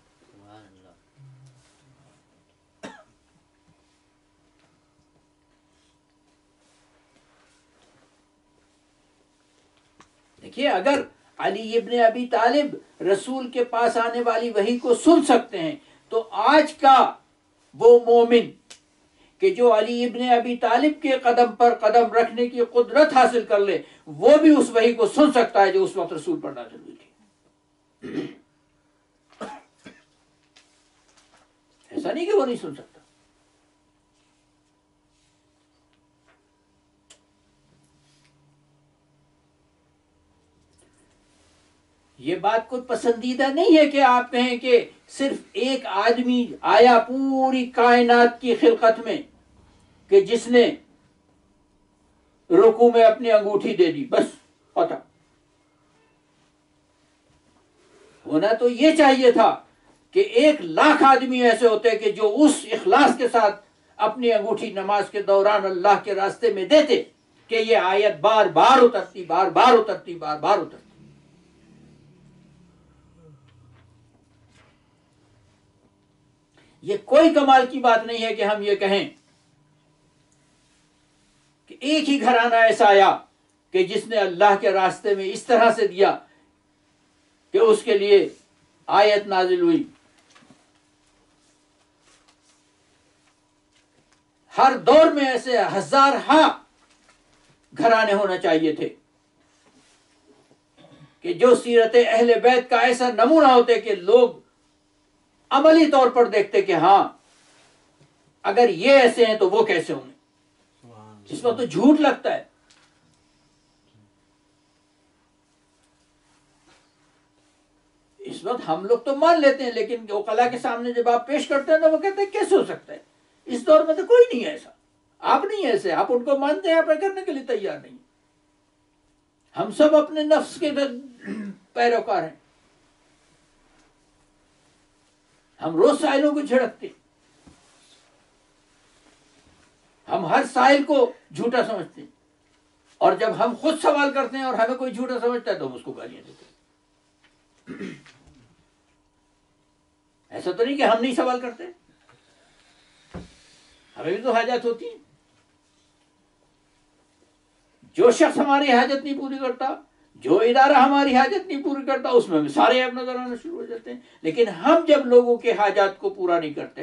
دیکھیے اگر علی ابن ابی طالب رسول کے پاس آنے والی وحی کو سن سکتے ہیں تو آج کا وہ مومن کہ جو علی ابن ابی طالب کے قدم پر قدم رکھنے کی قدرت حاصل کر لے وہ بھی اس وحی کو سن سکتا ہے جو اس وقت رسول پر نازل ہوئی تھی۔ ایسا نہیں کہ وہ نہیں سن سکتا۔ یہ بات کوئی پسندیدہ نہیں ہے کہ آپ کہیں کہ صرف ایک آدمی آیا پوری کائنات کی خلقت میں کہ جس نے رکوع میں اپنی انگوٹھی دے دی، بس پتہ ہونا تو یہ چاہیے تھا کہ 1,00,000 آدمی ایسے ہوتے کہ جو اس اخلاص کے ساتھ اپنی انگوٹھی نماز کے دوران اللہ کے راستے میں دیتے کہ یہ آیت بار بار اترتی، بار بار اترتی، بار بار اترتی۔ یہ کوئی کمال کی بات نہیں ہے کہ ہم یہ کہیں کہ ایک ہی گھرانہ ایسا آیا کہ جس نے اللہ کے راستے میں اس طرح سے دیا کہ اس کے لیے آیت نازل ہوئی۔ ہر دور میں ایسے ہزارہا گھرانے ہونا چاہیے تھے کہ جو سیرت اہل بیت کا ایسا نمونہ ہوتے کہ لوگ عملی طور پر دیکھتے کہ ہاں اگر یہ ایسے ہیں تو وہ کیسے ہوں گے۔ اس وقت تو جھوٹ لگتا ہے۔ اس وقت ہم لوگ تو مان لیتے ہیں لیکن عقلاء کے سامنے جب آپ پیش کرتے ہیں تو وہ کہتے ہیں کیسے ہو سکتا ہے، اس دور میں تو کوئی نہیں ہے ایسا، آپ نہیں ایسے، آپ ان کو مانتے ہیں، آپ کرنے کے لیے تیار نہیں۔ ہم سب اپنے نفس کے پیروکار ہیں، ہم روز سائلوں کو جھڑکتے، ہم ہر سائل کو جھوٹا سمجھتے ہیں، اور جب ہم خود سوال کرتے ہیں اور ہمیں کوئی جھوٹا سمجھتا ہے تو ہم اس کو گالیاں دیتے ہیں۔ ایسا تو نہیں کہ ہم نہیں سوال کرتے، ہمیں بھی تو حاجات ہوتی ہیں۔ جو شخص ہماری حاجت نہیں پوری کرتا، جو ادارہ ہماری حاجت نہیں پوری کرتا، اس میں سارے عیب نظر آنا شروع ہو جاتے ہیں۔ لیکن ہم جب لوگوں کے حاجات کو پورا نہیں کرتے،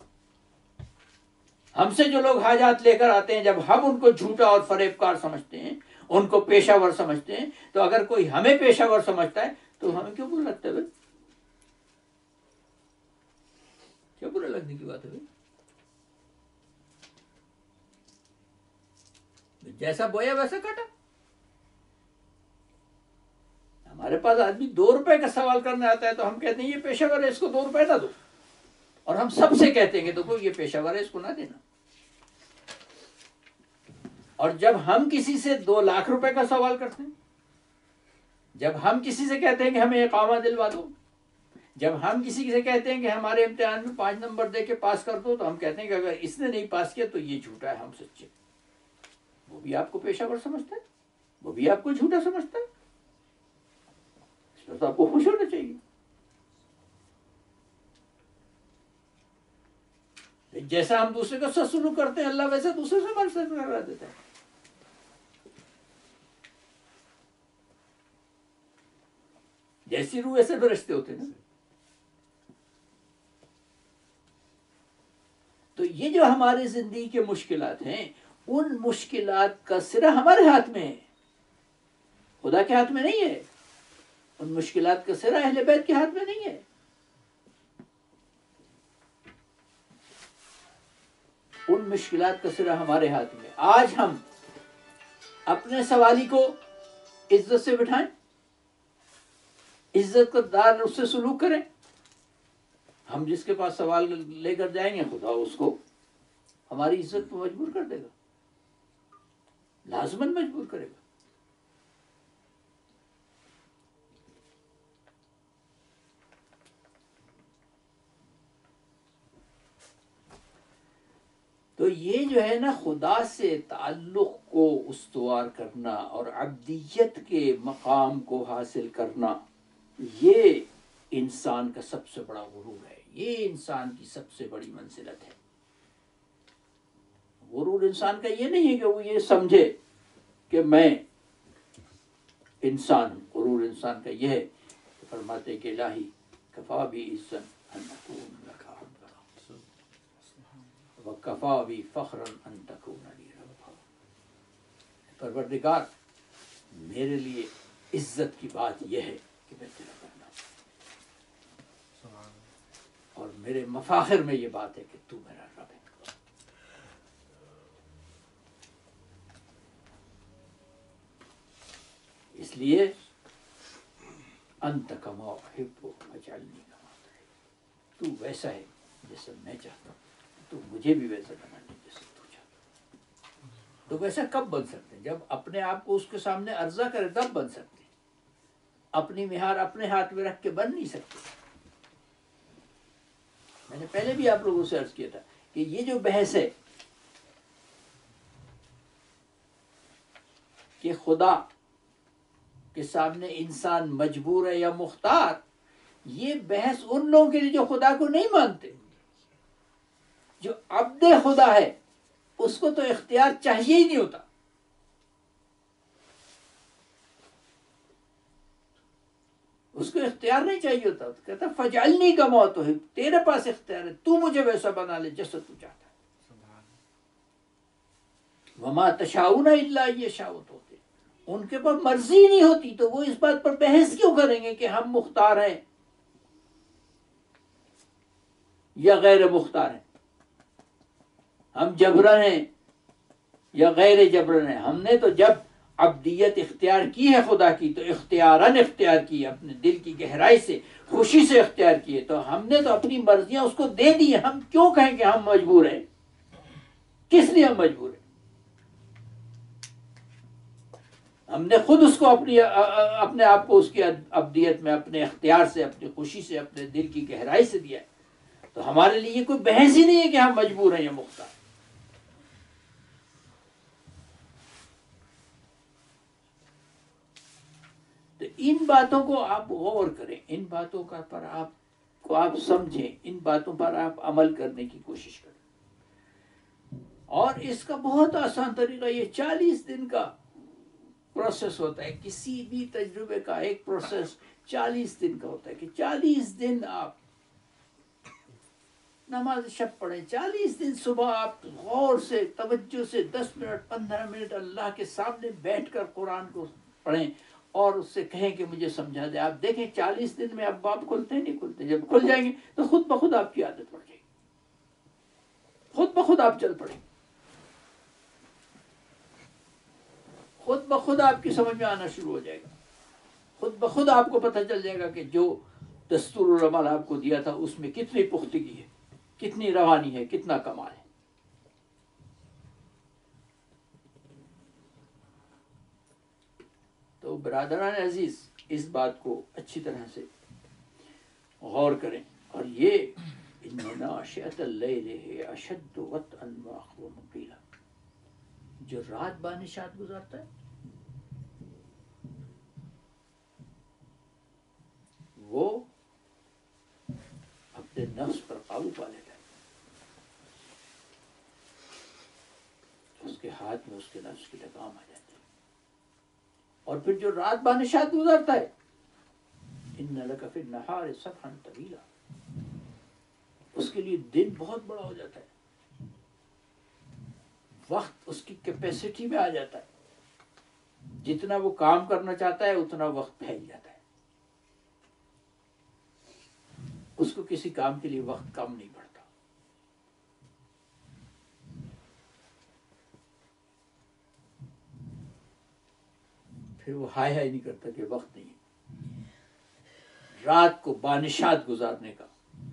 ہم سے جو لوگ حاجات لے کر آتے ہیں، جب ہم ان کو جھوٹا اور فریب کار سمجھتے ہیں، ان کو پیشہ ور سمجھتے ہیں، تو اگر کوئی ہمیں پیشہ ور سمجھتا ہے تو ہمیں کیوں برا لگتا ہے بھائی؟ کیا برا لگنے کی بات ہے بھائی؟ جیسا بویا ویسا کاٹا۔ ہمارے پاس آدمی 2 روپے کا سوال کرنے آتا ہے تو ہم کہتے ہیں یہ پیشہ ور ہے، اس کو 2 روپے نہ دو، اور ہم سب سے کہتے ہیں کہ دیکھو یہ پیشہ ور ہے، اس کو نہ دینا. اور جب ہم کسی سے 2 لاکھ روپے کا سوال کرتے ہیں، جب ہم کسی سے کہتے ہیں کہ ہمیں اقامہ دلوا دو، جب ہم کسی سے کہتے ہیں کہ ہمارے امتحان میں 5 نمبر دے کے پاس کر دو، تو ہم کہتے ہیں کہ اگر اس نے نہیں پاس کیا تو یہ جھوٹا ہے، ہم سچے. وہ بھی آپ کو پیشہ ور سمجھتا ہے، وہ بھی آپ کو جھوٹا سمجھتا ہے. اس پر تو آپ کو خوش ہونا چاہیے. جیسا ہم دوسرے کا ساتھ سلوک کرتے ہیں، اللہ ویسے دوسرے سے ہمارے ساتھ کرا دیتا ہے. جیسی روح ایسے فرشتے ہوتے ہیں نا. تو یہ جو ہماری زندگی کے مشکلات ہیں، ان مشکلات کا سرا ہمارے ہاتھ میں ہے، خدا کے ہاتھ میں نہیں ہے. ان مشکلات کا سرا اہل بیت کے ہاتھ میں نہیں ہے. ان مشکلات کا سرا ہمارے ہاتھ میں. آج ہم اپنے سوالی کو عزت سے بٹھائیں، عزت کا دار اس سے سلوک کریں. ہم جس کے پاس سوال لے کر جائیں گے، خدا اس کو ہماری عزت پہ مجبور کر دے گا، لازماً مجبور کرے گا. تو یہ جو ہے نا، خدا سے تعلق کو استوار کرنا اور عبدیت کے مقام کو حاصل کرنا، یہ انسان کا سب سے بڑا غرور ہے. یہ انسان کی سب سے بڑی منزلت ہے. غرور انسان کا یہ نہیں ہے کہ وہ یہ سمجھے کہ میں انسان ہوں. غرور انسان کا یہ ہے کہ فرماتے کہ الہی کفا بھی عزت ان اکون لک عبدا وکفا بھی فخرا ان تکون لی ربا. پروردگار، میرے لیے عزت کی بات یہ ہے کہ میں تیرا بندہ ہوں، اور میرے مفاخر میں یہ بات ہے کہ تو میرا رب ہے. اس لیے انت کما احب فاجعلنی کما تحب، تو ویسا ہے جیسا میں چاہتا ہوں، تو مجھے بھی ویسا بنا دے جیسا تو چاہتا. تو ویسا کب بن سکتے ہیں؟ جب اپنے آپ کو اس کے سامنے عرضہ کرے تب بن سکتے ہیں. اپنی مہار اپنے ہاتھ میں رکھ کے بن نہیں سکتے. میں نے پہلے بھی آپ لوگوں سے عرض کیا تھا کہ یہ جو بحث ہے کہ خدا کے سامنے انسان مجبور ہے یا مختار، یہ بحث ان لوگوں کے لیے جو خدا کو نہیں مانتے. جو عبد خدا ہے اس کو تو اختیار چاہیے ہی نہیں ہوتا. اس کو اختیار نہیں چاہیے ہوتا. تو کہتا فجعلنی کما تحب، تیرے پاس اختیار ہے، تو مجھے ویسا بنا لے جیسا تو چاہتا ہے. وما تشاؤون الا ان یشاء اللہ، ہوتے ان کے پاس مرضی نہیں ہوتی تو وہ اس بات پر بحث کیوں کریں گے کہ ہم مختار ہیں یا غیر مختار ہیں، ہم جبرن ہیں یا غیر جبرن ہیں. ہم نے تو جب عبدیت اختیار کی ہے خدا کی، تو اختیاراً اختیار کی، اپنے دل کی گہرائی سے خوشی سے اختیار کیے. تو ہم نے تو اپنی مرضیاں اس کو دے دی. ہم کیوں کہیں کہ ہم مجبور ہیں؟ کس لیے ہم مجبور ہیں؟ ہم نے خود اس کو اپنے آپ کو اس کی عبدیت میں اپنے اختیار سے، اپنی خوشی سے، اپنے دل کی گہرائی سے دیا ہے. تو ہمارے لیے یہ کوئی بحث ہی نہیں ہے کہ ہم مجبور ہیں یا مختار. تو ان باتوں کو آپ غور کریں، ان باتوں کا پر آپ سمجھیں، ان باتوں پر آپ عمل کرنے کی کوشش کریں. اور اس کا بہت آسان طریقہ، یہ 40 دن کا پروسیس ہوتا ہے. کسی بھی تجربے کا ایک پروسیس 40 دن کا ہوتا ہے کہ 40 دن آپ نماز شب پڑھیں. 40 دن صبح آپ غور سے، توجہ سے 10 منٹ 15 منٹ اللہ کے سامنے بیٹھ کر قرآن کو پڑھیں اور اس سے کہیں کہ مجھے سمجھا دے. آپ دیکھیں 40 دن میں اب آپ کھلتے ہیں نہیں کھلتے. جب کھل جائیں گے تو خود بخود آپ کی عادت پڑ جائے گی، خود بخود آپ چل پڑیں، خود بخود آپ کی سمجھ میں آنا شروع ہو جائے گا. خود بخود آپ کو پتہ چل جائے گا کہ جو دستور العمل آپ کو دیا تھا اس میں کتنی پختگی ہے. کتنی روانی ہے، کتنا کمال ہے. تو برادران عزیز اس بات کو اچھی طرح سے غور کریں. اور یہ ان ناشئۃ اللیل اشد وطئا واقوم قیلا، جو رات بانشاد گزارتا ہے وہ اپنے نفس پر قابو پا لیتا ہے. اس کے ہاتھ میں اس کے نفس کی لگام آ جاتی ہے. اور پھر جو رات بانشاد گزارتا ہے، ان لک فی النہار سبحا طویلا، اس کے لیے دن بہت بڑا ہو جاتا ہے، وقت اس کی کیپیسٹی میں آ جاتا ہے. جتنا وہ کام کرنا چاہتا ہے اتنا وقت پھیل جاتا ہے. اس کو کسی کام کے لیے وقت کم نہیں پڑتا. پھر وہ ہائے ہائے نہیں کرتا کہ وقت نہیں ہے. رات کو بانشاد گزارنے کا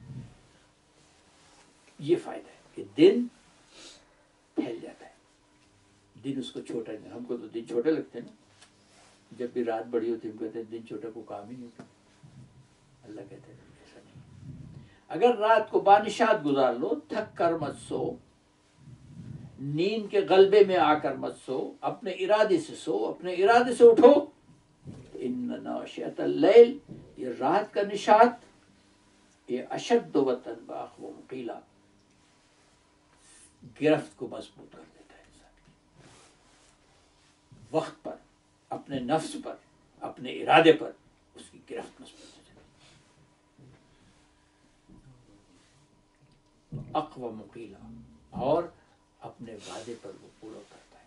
یہ فائدہ ہے کہ دن پھیل جاتا ہے. دن اس کو چھوٹا نہیں. ہم کو تو دن چھوٹے لگتے ہیں نا. جب بھی رات بڑی ہوتی ہے ہم کہتے ہیں دن چھوٹا کو کام ہی نہیں ہوتا. اللہ کہتے ہیں ایسا نہیں. اگر رات کو بانشاد گزار لو، تھک کر مت سو، نیند کے غلبے میں آ کر مت سو، اپنے ارادے سے سو، اپنے ارادے سے اٹھو. ان ناشئۃ اللیل، یہ رات کا نشاط، یہ اشد وطئا واقوم قیلا، گرفت کو مضبوط کر دیتا ہے انسان کی. وقت پر، اپنے نفس پر، اپنے ارادے پر اس کی گرفت مضبوط ہو جاتی ہے. اقوم قیلا، اور اپنے وعدے پر وہ پورا کرتا ہے.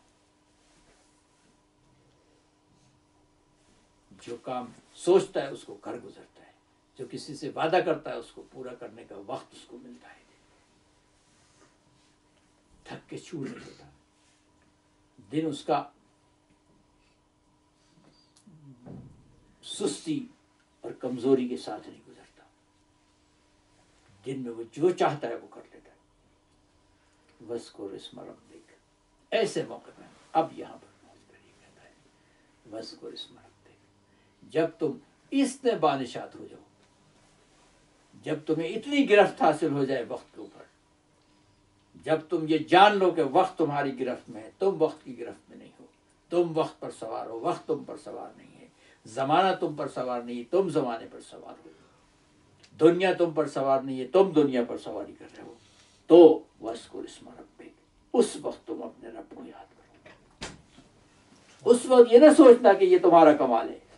جو کام سوچتا ہے اس کو کر گزرتا ہے، جو کسی سے وعدہ کرتا ہے اس کو پورا کرنے کا وقت اس کو ملتا ہے. تھک کے چور نہیں ہوتا. دن اس کا سستی اور کمزوری کے ساتھ نہیں گزرتا. دن میں وہ جو چاہتا ہے وہ کر لیتا ہے. وَاذْكُرِ اسْمَ رَبِّكَ، ایسے موقع میں اب یہاں پر پہنچ کر یہ کہتا ہے وَاذْكُرِ اسْمَ رَبِّكَ، جب تم اس میں بانشاد ہو جاؤ، جب تمہیں اتنی گرفت حاصل ہو جائے وقت کے اوپر، جب تم یہ جان لو کہ وقت تمہاری گرفت میں ہے، تم وقت کی گرفت میں نہیں ہو. تم وقت پر سوار ہو، وقت تم پر سوار نہیں ہے. زمانہ تم پر سوار نہیں ہے، تم زمانے پر سوار ہو. دنیا تم پر سوار نہیں ہے، تم دنیا پر سواری کر رہے ہو. تو وَاذْكُرِ اسْمَ رَبِّكَ، اس وقت تم اپنے رب کو یاد کرو. اس وقت یہ نہ سوچنا کہ یہ تمہارا کمال ہے.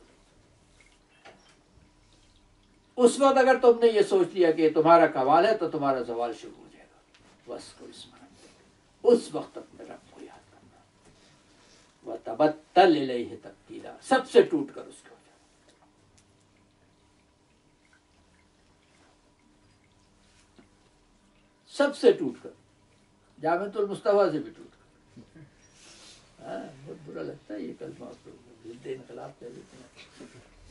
اس وقت اگر تم نے یہ سوچ لیا کہ یہ تمہارا کمال ہے تو تمہارا زوال شروع ہو جائے گا. وَاذْكُرِ اسْمَ رَبِّكَ، اس وقت اپنے رب کو یاد کرنا. وَتَبَتَّلْ إِلَيْهِ تَبْتِيلًا، سب سے ٹوٹ کر اس کے ہو جانا. سب سے ٹوٹ کر، جامعۃ المصطفیٰ سے بھی ٹوٹ کر. بہت برا لگتا ہے یہ کلمہ، ضد انقلاب کہہ دیتے ہیں.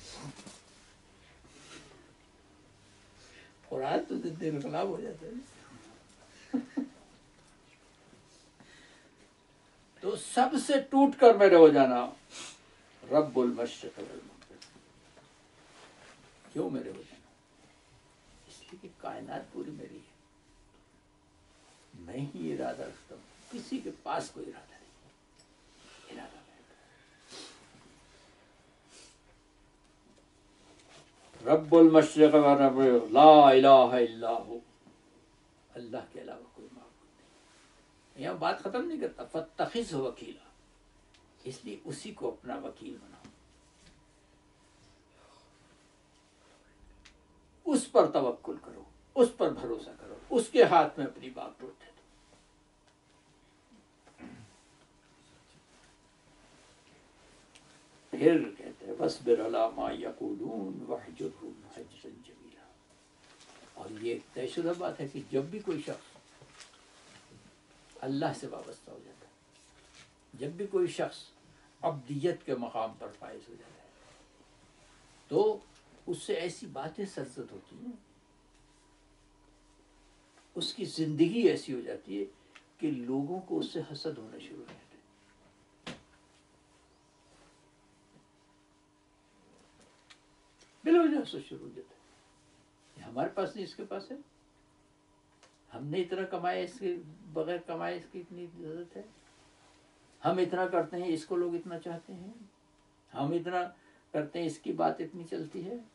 قرآن تو ضد انقلاب ہو جاتا ہے. تو سب سے ٹوٹ کر میرے ہو جانا. رب المشرق والمغرب، کیوں میرے ہو جانا؟ اس لیے کہ کائنات پوری میری ہے. میں ہی ارادہ رکھتا ہوں، کسی کے پاس کوئی ارادہ نہیں. ارادہ میں رب المشرق والمغرب لا الہ الا ہو، اللہ کے علاوہ کوئی معبود نہیں. یہاں بات ختم نہیں کرتا. فاتخذہ وکیلا، اس لیے اسی کو اپنا وکیل بناؤ. اس پر توکل کرو، اس پر بھروسہ کرو، اس کے ہاتھ میں اپنی بات ٹوٹ دے دو. پھر کہتے ہیں وَاصْبِرْ عَلَىٰ مَا يَقُولُونَ وَاهْجُرْهُمْ هَجْرًا جَمِيلًا. اور یہ ایک طے شدہ بات ہے کہ جب بھی کوئی شخص اللہ سے وابستہ ہو جاتا ہے، جب بھی کوئی شخص عبدیت کے مقام پر فائز ہو جاتا ہے، تو اس سے ایسی باتیں سرزد ہوتی ہیں اس کی زندگی ایسی ہو جاتی ہے کہ لوگوں کو اس سے حسد ہونا شروع ہو جاتا ہے، بلا وجہ حسد شروع ہو جاتا ہے. ہمارے پاس نہیں، اس کے پاس ہے. ہم نے اتنا کمایا، اس کے بغیر کمائے اس کی اتنی ضرورت ہے. ہم اتنا کرتے ہیں، اس کو لوگ اتنا چاہتے ہیں. ہم اتنا کرتے ہیں، اس کی بات اتنی چلتی ہے.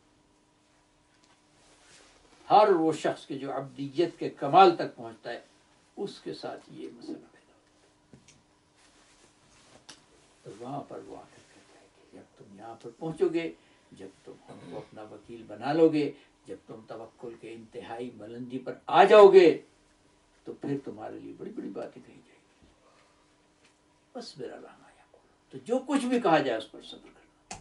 ہر وہ شخص کے جو عبدیت کے کمال تک پہنچتا ہے اس کے ساتھ یہ مسئلہ پیدا ہوتا ہے. تو وہاں پر وہ آ کر کہتا ہے کہ جب تم یہاں پر پہنچو گے، جب تم ہم کو اپنا وکیل بنا لو گے، جب تم توکل کے انتہائی بلندی پر آ جاؤ گے، تو پھر تمہارے لیے بڑی بڑی باتیں کہی جائیں گی. بس میرا رحمہ یا تو جو کچھ بھی کہا جائے اس پر صبر کرنا.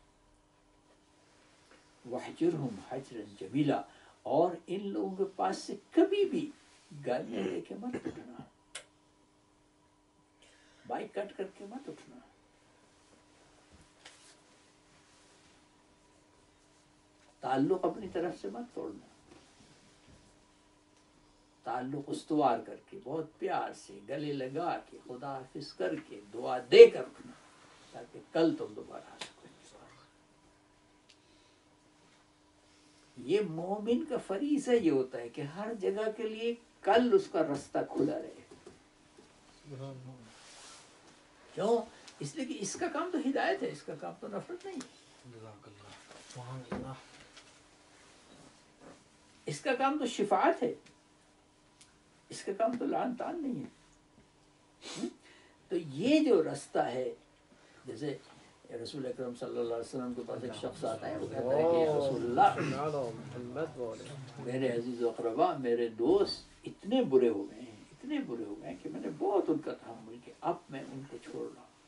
وَحْجُرْهُمْ حَجْرًا جَمِيلًا، اور ان لوگوں کے پاس سے کبھی بھی گالیاں لے کے مت اٹھنا، بائک کٹ کر کے مت اٹھنا. تعلق اپنی طرف سے مت توڑنا، تعلق استوار کر کے بہت پیار سے گلے لگا کے خدا حافظ کر کے دعا دے کر اٹھنا، تاکہ کل تم دوبارہ آ سکو. یہ مومن کا فریضہ یہ ہوتا ہے کہ ہر جگہ کے لیے کل اس کا رستہ کھلا رہے. کیوں؟ اس لیے کہ اس کا کام تو ہدایت ہے، اس کا کام تو نفرت نہیں ہے. اس کا کام تو شفاعت ہے، اس کا کام تو لعن طعن نہیں ہے. تو یہ جو رستہ ہے، جیسے رسول اکرم صلی اللہ علیہ وسلم کے پاس ایک شخص آتا ہے، وہ کہتا ہے کہ یا رسول اللہ، میرے عزیز و اقربا، میرے دوست اتنے برے ہو گئے ہیں، اتنے برے ہو گئے ہیں کہ میں نے بہت ان کا تحمل کیا، اب میں ان کو چھوڑ رہا ہوں،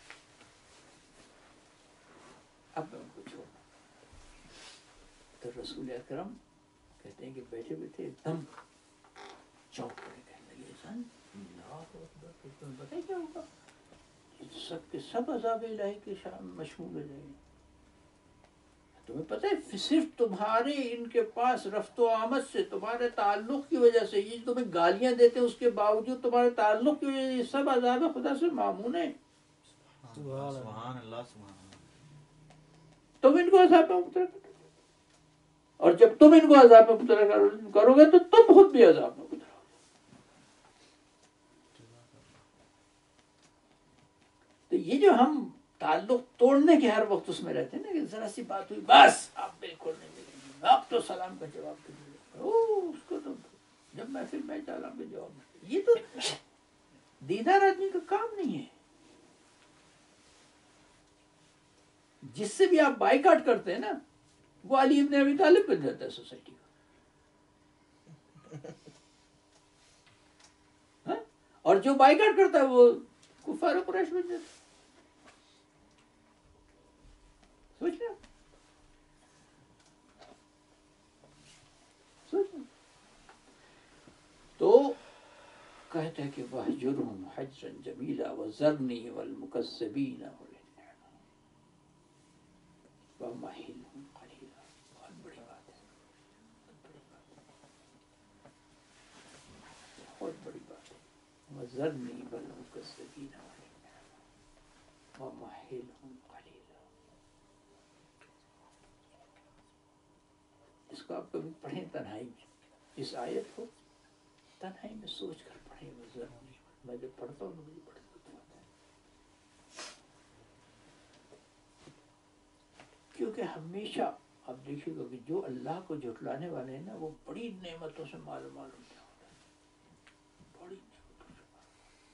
اب میں ان کو چھوڑ رہا ہوں. تو رسول اکرم کہتے ہیں کہ بیٹھے بیٹھے ایک دم چوک پڑے، کہنے لگے سن اللہ اکبر، تمہیں پتہ ہے کیا ہوگا؟ سب کے سب عذاب الہی کے مشمول ہو جائیں گے. تمہیں پتہ ہے صرف تمہارے ان کے پاس رفت و آمد سے، تمہارے تعلق کی وجہ سے، یہ تمہیں گالیاں دیتے ہیں اس کے باوجود تمہارے تعلق کی وجہ سے یہ سب عذاب خدا سے معمون ہے. سبحان اللہ سبحان اللہ. تم ان کو عذاب میں مبتلا کرو، اور جب تم ان کو عذاب میں مبتلا کرو گے تو تم خود بھی عذاب میں مبتلا ہو. تو یہ جو ہم تعلق توڑنے کے ہر وقت اس میں رہتے ہیں نا، کہ ذرا سی بات ہوئی بس آپ بالکل نہیں ملیں گے، اب تو سلام کا جواب دے دیں، اس کو تو جب محفل میں سلام کا جواب دے. یہ تو دیندار آدمی کا کام نہیں ہے. جس سے بھی آپ بائیکاٹ کرتے ہیں نا، وہ علی ابن ابی طالب بن جاتا ہے سوسائٹی کا، اور جو بائیکاٹ کرتا ہے وہ کفار قریش بن جاتا ہے. سوچنا تو کہتا ہے کہ وَاهْجُرْهُمْ حَجْرًا جَمِيلًا وَذَرْنِي وَالْمُكَذِّبِينَ وَمَهِّلْهُمْ قَلِيلًا. بہت بڑی بات ہے، بہت بڑی بات ہے. وَذَرْنِي وَالْمُكَذِّبِينَ وَمَهِّلْهُمْ قَلِيلًا. اس کو آپ کبھی پڑھیں تنہائی میں، اس آیت کو تنہائی میں سوچ کر پڑھیں. وَذَرْنِي، میں جب پڑھتا ہوں تو مجھے بڑا دکھ ہوتا ہے، کیونکہ ہمیشہ آپ دیکھیے گا کہ جو اللہ کو جھٹلانے والے ہیں نا، وہ بڑی نعمتوں سے معلوم کیا ہوتا ہے، بڑی نعمتوں سے معلوم.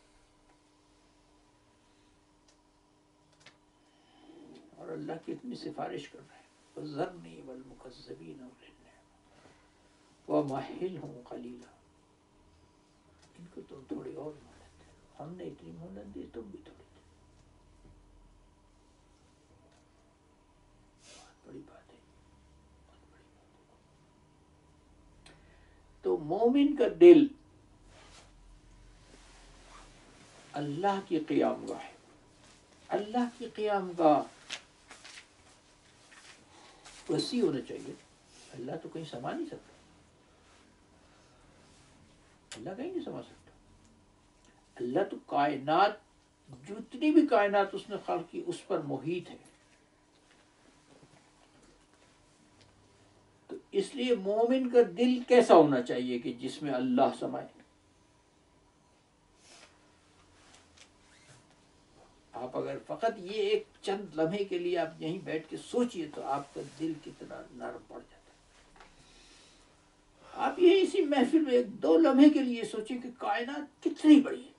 اور اللہ کی اتنی سفارش کر رہے ہیں، وَذَرْنِي وَالْمُكَذِّبِينَ وَمَهِّلْهُمْ قَلِيلًا. ان کو تم تھوڑی اور مہلت دے، ہم نے اتنی مہلت دی، تم بھی تھوڑی دے. بہت بڑی بات ہے، بہت بڑی بات ہے. تو مومن کا دل اللہ کی قیام گاہ ہے. اللہ کی قیام گاہ وسیع ہونا چاہیے. اللہ تو کہیں سما نہیں سکتا. اللہ کہیں نہیں سما سکتا. اللہ تو کائنات جتنی بھی کائنات اس نے خلق کی اس پر محیط ہے. تو اس لیے مومن کا دل کیسا ہونا چاہیے کہ جس میں اللہ سمائے. آپ اگر فقط یہ ایک چند لمحے کے لیے آپ یہیں بیٹھ کے سوچئے تو آپ کا دل کتنا نرم پڑ جاتا ہے. آپ یہ اسی محفل میں ایک دو لمحے کے لیے سوچیں کہ کائنات کتنی بڑی ہے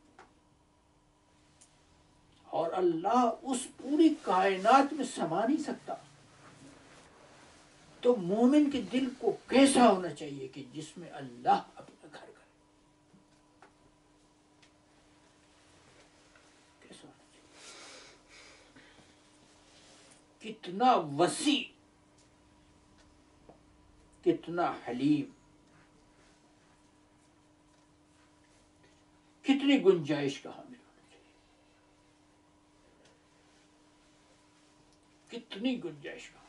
اور اللہ اس پوری کائنات میں سما نہیں سکتا. تو مومن کے دل کو کیسا ہونا چاہیے کہ جس میں اللہ اپنا گھر کرے. کیسا ہونا چاہیے؟ کتنا وسیع، کتنا حلیم، کتنی گنجائش کا حامل ہونا چاہیے. کتنی گنجائش کا.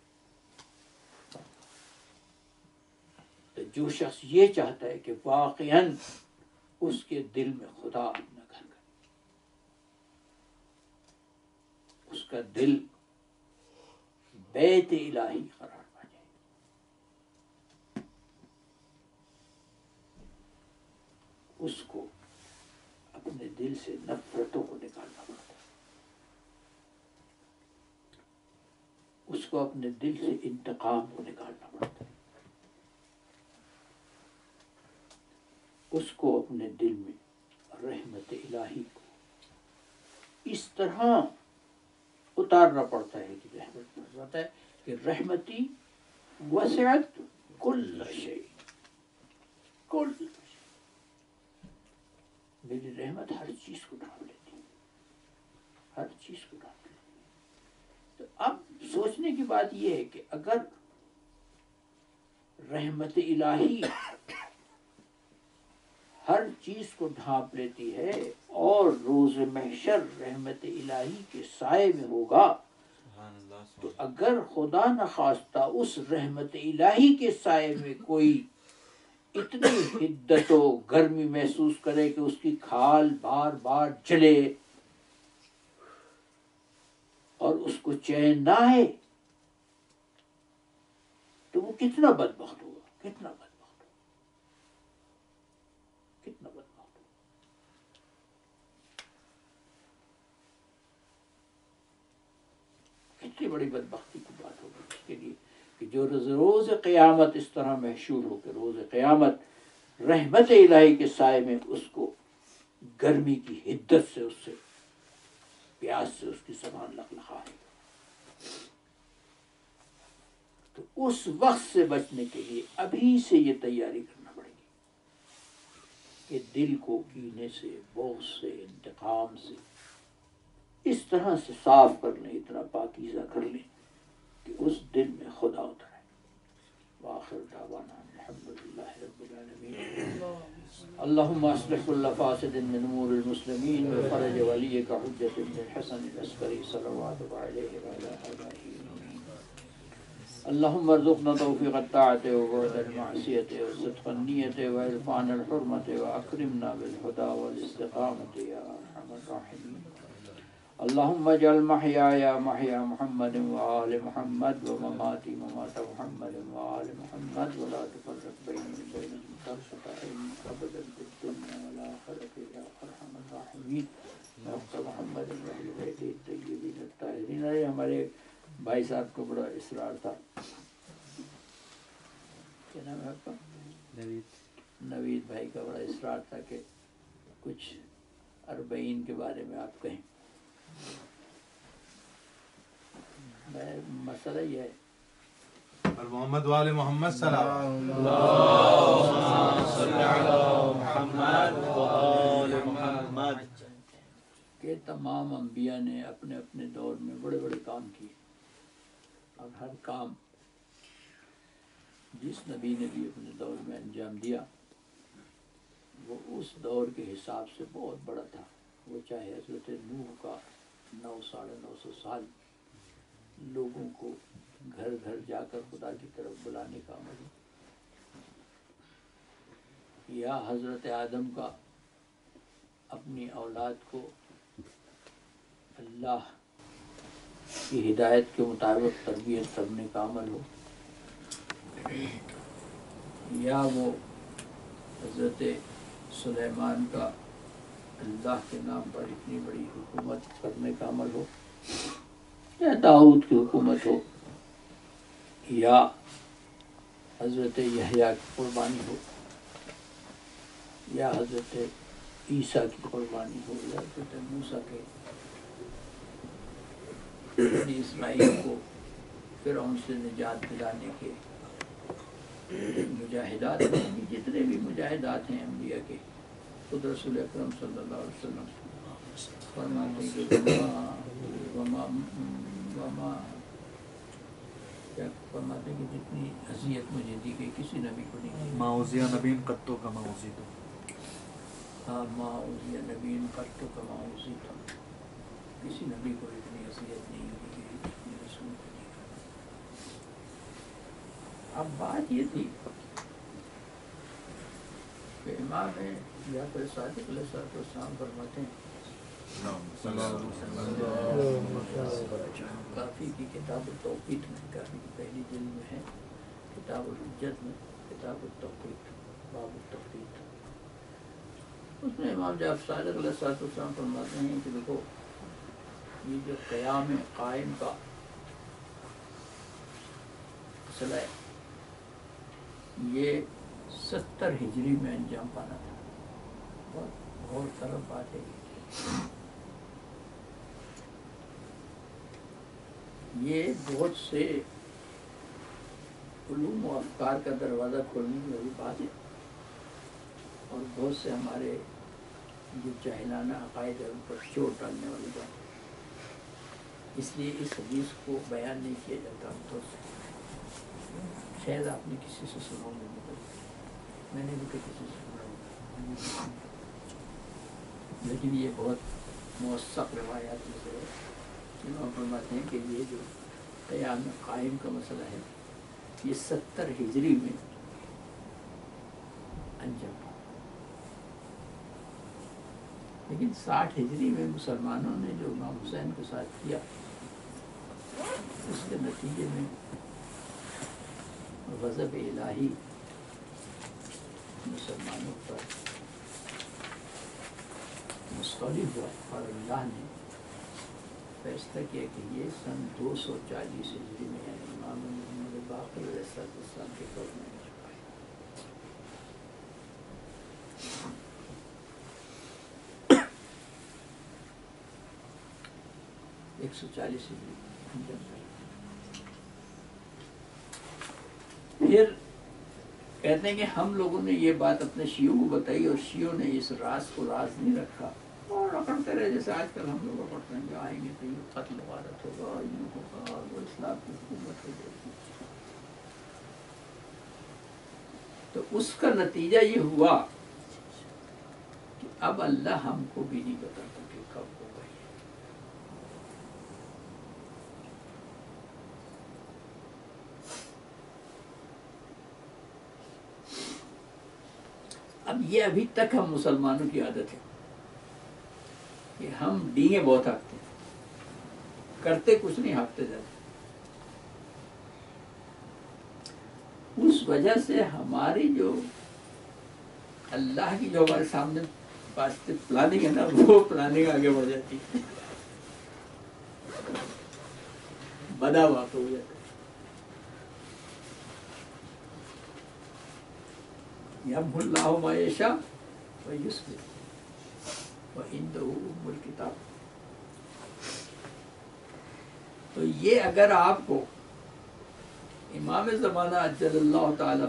تو جو شخص یہ چاہتا ہے کہ واقعاً اس کے دل میں خدا اپنا گھر کرے، اس کا دل بیت الہی قرار پا جائے، اس کو اپنے دل سے نفرتوں کو نکالنا پڑتا ہے، اس کو اپنے دل سے انتقام کو نکالنا پڑتا ہے، اس کو اپنے دل میں رحمت الہی کو اس طرح اتارنا پڑتا ہے کہ رحمت پڑتا ہے کہ رحمتی وسعت کل شیء، کل شیء، میری رحمت ہر چیز کو ڈھانپ لیتی ہے، ہر چیز کو ڈھانپ لیتی ہے. تو اب سوچنے کی بات یہ ہے کہ اگر رحمت الہی ہر چیز کو ڈھانپ لیتی ہے اور روز محشر رحمت الہی کے سائے میں ہوگا، تو اگر خدا نخواستہ اس رحمت الہی کے سائے میں کوئی اتنی حدت و گرمی محسوس کرے کہ اس کی کھال بار بار جلے اور اس کو چین نہ آئے، تو وہ کتنا بدبخت ہوگا، کتنا بدبخت ہوگا، کتنا بدبخت ہوگا. کتنی بڑی بدبختی کی بات ہوگی اس کے لیے کہ جو روز قیامت اس طرح محشور ہو کہ روز قیامت رحمت الہی کے سائے میں اس کو گرمی کی حدت سے، اس سے پیاس سے اس کی زبان لخلخائے. تو اس وقت سے بچنے کے لیے ابھی سے یہ تیاری کرنا پڑے گی کہ دل کو کینے سے، بغض سے، انتقام سے اس طرح سے صاف کر لیں، اتنا پاکیزہ کر لیں کہ اس دل میں خدا اترے. وآخر دعوانا الحمدللہ رب العالمین. اللہم اصلح كل فاسد من امور المسلمین وفرج ولیک حجت ابن الحسن العسکری صلواتک علیہ وعلی آبائہ. اللہم ارزقنا توفیق الطاعت وبعد المعصیت وصدق النیت وعرفان الحرمت واکرمنا بالہدى والاستقامت یا ارحم الراحمین. اللہم اجعل محیایا محیا محمد وآل محمد ومماتی ممات محمد وآل محمد ولا تفرق بینی وبینہم طرفة عین ابدا فی الدنیا والآخرۃ یا ارحم الراحمین. وقت محمد واہل بیتہ الطیبین الطاہرین. ارے ہمارے بھائی صاحب کو بڑا اصرار تھا، کیا نام ہے آپ کا؟ نوید بھائی کا بڑا اصرار تھا کہ کچھ اربعین کے بارے میں آپ کہیں. مسئلہ یہ ہے اور محمد والے محمد صلی اللہ کہ تمام انبیاء نے اپنے اپنے دور میں بڑے بڑے کام کیے، اور ہر کام جس نبی نے بھی اپنے دور میں انجام دیا وہ اس دور کے حساب سے بہت بڑا تھا. وہ چاہے حضرت نوح کا 900 سال لوگوں کو گھر گھر جا کر خدا کی طرف بلانے کا عمل، یا حضرت آدم کا اپنی اولاد کو اللہ کی ہدایت کے مطابق تربیت کرنے کا عمل ہو، یا وہ حضرت سلیمان کا اللہ کے نام پر اتنی بڑی حکومت کرنے کا عمل ہو، یا داؤد کی حکومت ہو، یا حضرت یحییٰ کی قربانی ہو، یا حضرت عیسیٰ کی قربانی ہو، یا حضرت موسیٰ کے بنی اسرائیل کو فرعون سے نجات دلانے کے مجاہدات، جتنے بھی مجاہدات ہیں انبیاء کے، خود رسول اکرم صلی اللہ علیہ وسلم فرماتے ہیں کہ کیا فرماتے ہیں کہ جتنی اذیت مجھے دی گئی کسی نبی کو نہیں دی، ماؤزیہ نبین قطو کا ماؤزی تو ہاں ماؤزیہ نبین قطو کا ماؤزی تو، کسی نبی کو اتنی اذیت نہیں دی گئی جتنی رسول کو دی گئی۔ اب بات یہ تھی کہ امام جعفر صادق علیہ السلام فرماتے ہیں، کافی کی کتاب التوقیت میں، کافی کی پہلی جلد میں ہے، کتاب الحجت میں کتاب التوقیت، باب التوقیت، اس میں امام جعفر صادق علیہ السلام فرماتے ہیں کہ دیکھو یہ جو قیام قائم کا مسئلہ ہے یہ 70 ہجری میں انجام پانا تھا، بہت غور طلب بات ہے یہ بہت سے علوم و افکار کا دروازہ کھولنے کی والی بات ہے، اور بہت سے ہمارے جو جاہلانہ عقائد ہے ان پر چوٹ ڈالنے والی بات ہے، اس لیے اس حدیث کو بیان نہیں کیا جاتا ہم تو، شاید آپ نے کسی سے سنا ہو، میں نے بھی کسی سے سنا ہو، لیکن یہ بہت موثق روایات میں سے ہے۔ امام فرماتے ہیں کہ یہ جو قیام قائم کا مسئلہ ہے یہ 70 ہجری میں انجام پایا، لیکن 60 ہجری میں مسلمانوں نے جو امام حسین کے ساتھ کیا اس کے نتیجے میں غضب الہی مسلمانوں پر مستولی ہوا، اور اللہ نے فیصلہ کیا کہ یہ سن 240 ہجری میں یعنی امام محمد باقر علیہ السلام کے دور میں ہو چکا ہے، 140 ہجری انجام پایا۔ پھر کہتے ہیں کہ ہم لوگوں نے یہ بات اپنے شیعوں کو بتائی اور شیعوں نے اس راز کو راز نہیں رکھا اور رکھتے رہے، جیسے آج کل ہم لوگ رکھتے ہیں کہ آئیں گے تو یہ قتل غارت ہوگا، یہ ہوگا، اور وہ اسلام کی حکومت ہو جائے گی۔ تو اس کا نتیجہ یہ ہوا کہ اب اللہ ہم کو بھی نہیں بتاتا کہ کب ہوگا یہ۔ اب یہ ابھی تک ہم مسلمانوں کی عادت ہے کہ ہم ڈینگیں بہت ہانکتے ہیں، کرتے کچھ نہیں، ہانکتے جاتے۔ اس وجہ سے ہماری جو اللہ کی جو ہمارے سامنے واسطے پلاننگ ہے نا، وہ پلاننگ آگے بڑھ جاتی ہے، بدا واقع ہو جاتا ہے۔ یمحو اللہ ما یشاء ویثبت وعندہ ام الکتاب۔ تو یہ اگر آپ کو امام زمانہ اجل اللہ تعالیٰ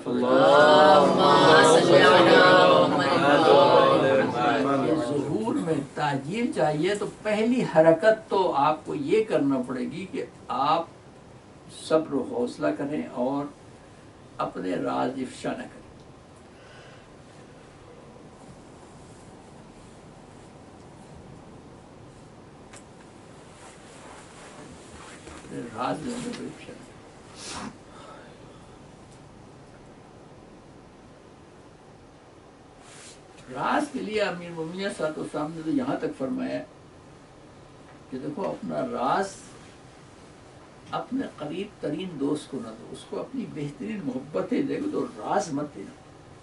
ظہور میں تعجیل چاہیے تو پہلی حرکت تو آپ کو یہ کرنا پڑے گی کہ آپ صبر و حوصلہ کریں اور اپنے راز افشا نہ کریں۔ راز جو ہے افشا نہ کریں۔ راز کے لیے امیر المومنین صلی اللہ علیہ وسلم نے تو یہاں تک فرمایا کہ دیکھو اپنا راز اپنے قریب ترین دوست کو نہ دو، اس کو اپنی بہترین محبتیں دے گا تو راز مت دینا۔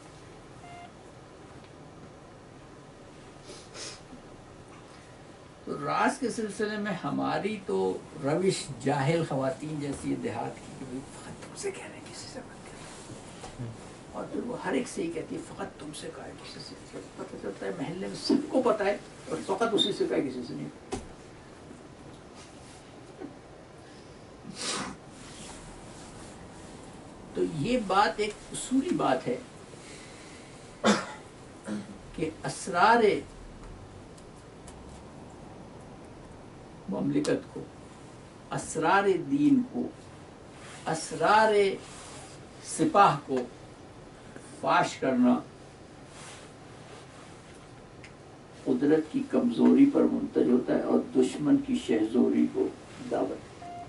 تو راز کے سلسلے میں ہماری تو روش جاہل خواتین جیسی دیہات کی کہ بھائی فقط تم سے کہہ رہے ہیں، کسی سے مت کہہ، اور پھر وہ ہر ایک سے ہی کہتی ہے فقط تم سے کہا ہے، کسی سے پتہ چلتا ہے محلے میں سب کو پتہ ہے اور فقط اسی سے کہا ہے، کسی سے نہیں۔ تو یہ بات ایک اصولی بات ہے کہ اسرار مملکت کو، اسرار دین کو، اسرار سپاہ کو فاش کرنا قدرت کی کمزوری پر منتج ہوتا ہے اور دشمن کی شہزوری کو دعوت۔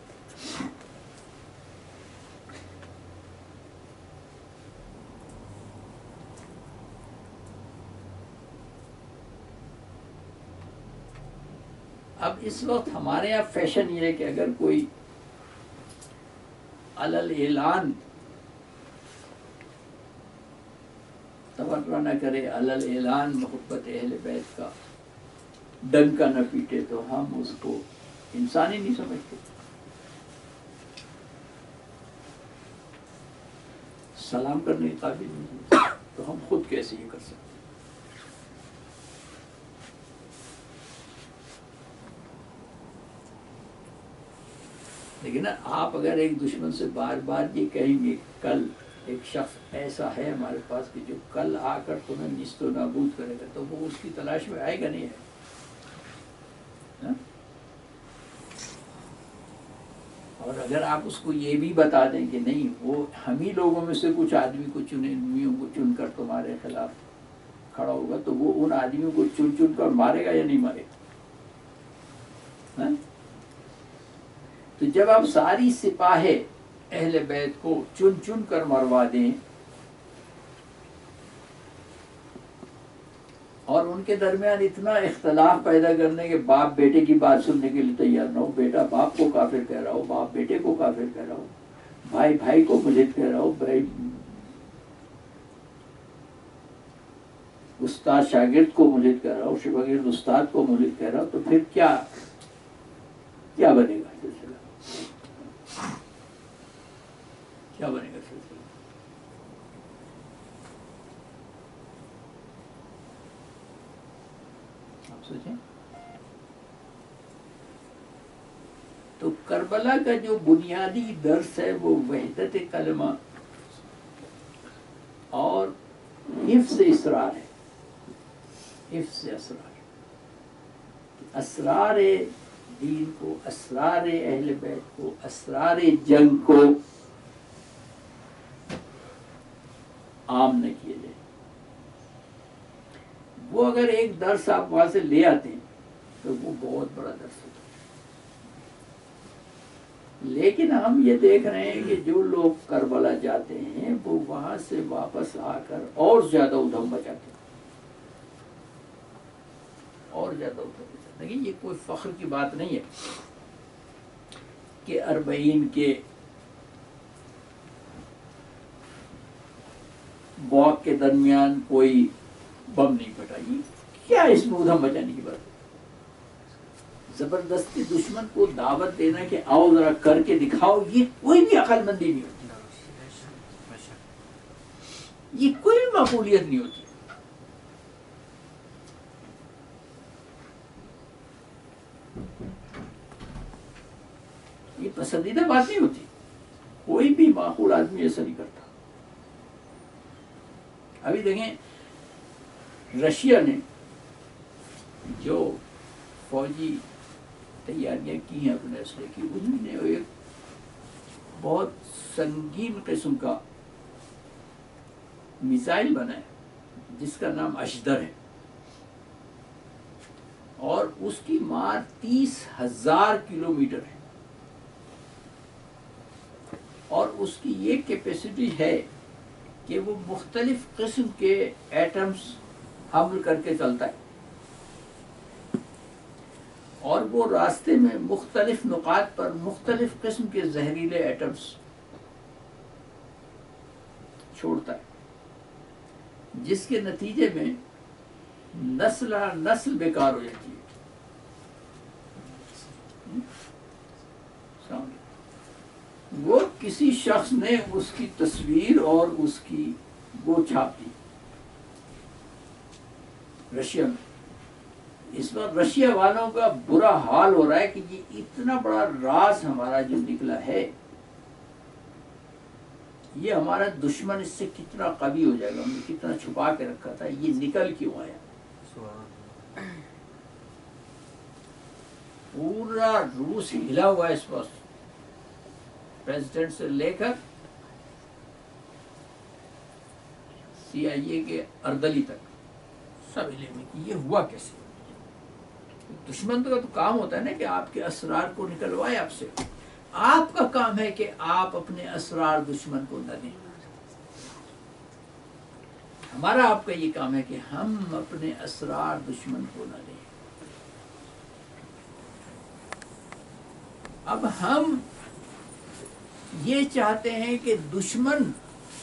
اب اس وقت ہمارے یہاں فیشن یہ ہے کہ اگر کوئی علل اعلان تبرع نہ کرے، علل اعلان محبت اہل بیت کا ڈنکا نہ پیٹے، تو ہم اس کو انسان ہی نہیں سمجھتے، سلام کرنے کے قابل نہیں، تو ہم خود کیسے یہ کر سکتے؟ لیکن آپ اگر ایک دشمن سے بار بار یہ کہیں گے کل ایک شخص ایسا ہے ہمارے پاس کہ جو کل آ کر تمہیں نیست و نابود کرے گا، تو وہ اس کی تلاش میں آئے گا نہیں ہے۔ اور اگر آپ اس کو یہ بھی بتا دیں کہ نہیں، وہ ہم ہی لوگوں میں سے کچھ آدمی کو چن کر تمہارے خلاف کھڑا ہوگا، تو وہ ان آدمیوں کو چن چن کر مارے گا یا نہیں مارے گا؟ تو جب آپ ساری سپاہ اہل بیت کو چن چن کر مروا دیں اور ان کے درمیان اتنا اختلاف پیدا کرنے کے باپ بیٹے کی بات سننے کے لیے تیار نہ ہو، بیٹا باپ کو کافر کہہ رہا ہو، باپ بیٹے کو کافر کہہ رہا ہو، بھائی بھائی کو ملحد کہہ رہا ہو، بھائی استاد شاگرد کو ملحد کہہ رہا ہو، شاگرد استاد کو ملحد کہہ رہا ہو، تو پھر کیا بنے گا سلسلہ؟ کیا بنے گا سلسلہ؟ آپ سوچیں۔ تو کربلا کا جو بنیادی درس ہے وہ وحدت کلمہ اور حفظ اسرار ہے، حفظ اسرار، اسرار دین کو، اسرار اہل بیت کو، اسرار جنگ کو عام نہ کیے جائے۔ وہ اگر ایک درس آپ وہاں سے لے آتے ہیں تو وہ بہت بڑا درس ہوتا ہے۔ لیکن ہم یہ دیکھ رہے ہیں کہ جو لوگ کربلا جاتے ہیں وہ وہاں سے واپس آ کر اور زیادہ ادھم مچاتے ہیں، اور زیادہ ادھم مچاتے ہیں۔ لیکن یہ کوئی فخر کی بات نہیں ہے کہ 40 کے واک کے درمیان کوئی بم نہیں پھٹا، یہ کیا اس میں ادھم مچانے کی بات ہے؟ زبردستی دشمن کو دعوت دینا کہ آؤ ذرا کر کے دکھاؤ، یہ کوئی بھی عقل مندی نہیں ہوتی، یہ کوئی بھی معقولیت نہیں ہوتی۔ یہ پسندیدہ بات نہیں ہوتی، کوئی بھی معقول آدمی ایسا نہیں کرتا۔ ابھی دیکھیں رشیا نے جو فوجی تیاریاں کی ہیں اپنے اسلحے کی، انہوں نے ایک بہت سنگین قسم کا میزائل بنایا جس کا نام اشدر ہے، اور اس کی مار 30,000 کلومیٹر ہے، اور اس کی یہ کیپیسٹی ہے کہ وہ مختلف قسم کے ایٹمز حمل کر کے چلتا ہے، اور وہ راستے میں مختلف نقاط پر مختلف قسم کے زہریلے ایٹمز چھوڑتا ہے، جس کے نتیجے میں نسل بیکار ہو جاتی ہے۔ وہ کسی شخص نے اس کی تصویر اور اس کی وہ چھاپ دی رشیا میں۔ اس وقت رشیا والوں کا برا حال ہو رہا ہے کہ یہ اتنا بڑا راز ہمارا جو نکلا ہے، یہ ہمارا دشمن اس سے کتنا قوی ہو جائے گا، ہم نے کتنا چھپا کے رکھا تھا، یہ نکل کیوں آیا۔ پورا روس ہلا ہوا ہے اس وقت، پریزیڈنٹ سے لے کر سی آئی اے کے اردلی تک سب ہلے ہوئے کہ یہ ہوا کیسے۔ دشمن کا تو کام ہوتا ہے نا کہ آپ کے اسرار کو نکلوائے آپ سے، آپ کا کام ہے کہ آپ اپنے اسرار دشمن کو نہ دیں۔ ہمارا آپ کا یہ کام ہے کہ ہم اپنے اسرار دشمن کو نہ دیں۔ اب ہم یہ چاہتے ہیں کہ دشمن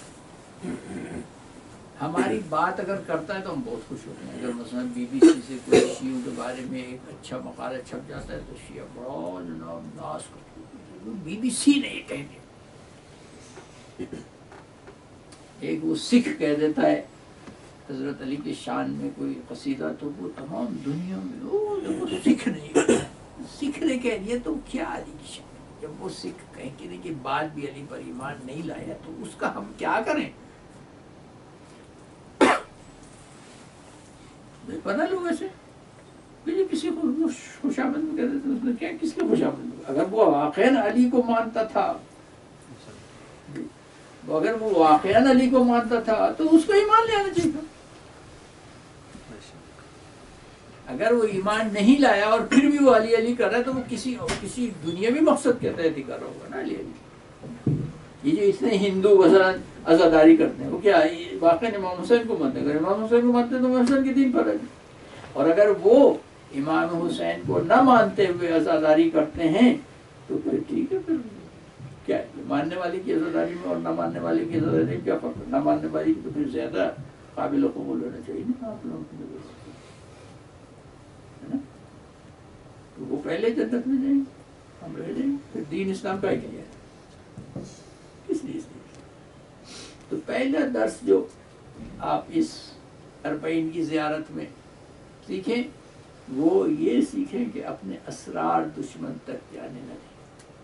ہماری بات اگر کرتا ہے تو ہم بہت خوش ہوتے ہیں۔ اگر مثلا بی بی سی سے کوئی شیعوں کے بارے میں ایک اچھا مقالہ چھپ جاتا ہے تو شیعہ بڑا جناب ناز کرتے ہیں، بی بی سی نے یہ کہہ دیا۔ ایک وہ سکھ کہہ دیتا ہے حضرت علی کے شان میں کوئی قصیدہ، تو وہ تمام دنیا میں وہ دیکھو سکھ نہیں، سکھ نے کہہ دیا تو کیا علی کی شان۔ جب وہ سکھ کہنے کے بعد بھی علی پر ایمان نہیں لایا تو اس کا ہم کیا کریں؟ پتہ لوگ ایسے کسی کو خوشامد میں کہہ دیتے، اس نے کیا کس کے خوشامد میں؟ اگر وہ واقعاً علی کو مانتا تھا، اگر وہ واقعاً علی کو مانتا تھا تو اس کو ایمان لے آنا چاہیے تھا۔ اگر وہ ایمان نہیں لایا اور پھر بھی وہ علی علی کر رہا ہے تو وہ کسی دنیاوی مقصد کے تحت ہی کر رہا ہوگا نا علی علی۔ یہ جو اتنے ہندو مثلا عزاداری کرتے ہیں، وہ کیا واقعاً امام حسین کو مانتے ہیں؟ اگر امام حسین کو مانتے ہیں تو امام حسین کے دین پر ہے، اور اگر وہ امام حسین کو نہ مانتے ہوئے عزاداری کرتے ہیں تو پھر ٹھیک ہے، پھر کیا ہے؟ ماننے والے کی عزاداری میں اور نہ ماننے والے کی عزاداری میں کیا فرق ہے؟ نہ ماننے والے کی تو پھر زیادہ قابل قبول ہونا چاہیے نا آپ لوگوں کی نظر سے، ہے نا؟ تو وہ پہلے جنت میں جائیں گے، ہم رہ جائیں گے، پھر دین اسلام کا ہی کیا ہے، کس لیے؟ تو پہلا درس جو آپ اس اربعین کی زیارت میں سیکھیں وہ یہ سیکھیں کہ اپنے اسرار دشمن تک جانے نہ دیں،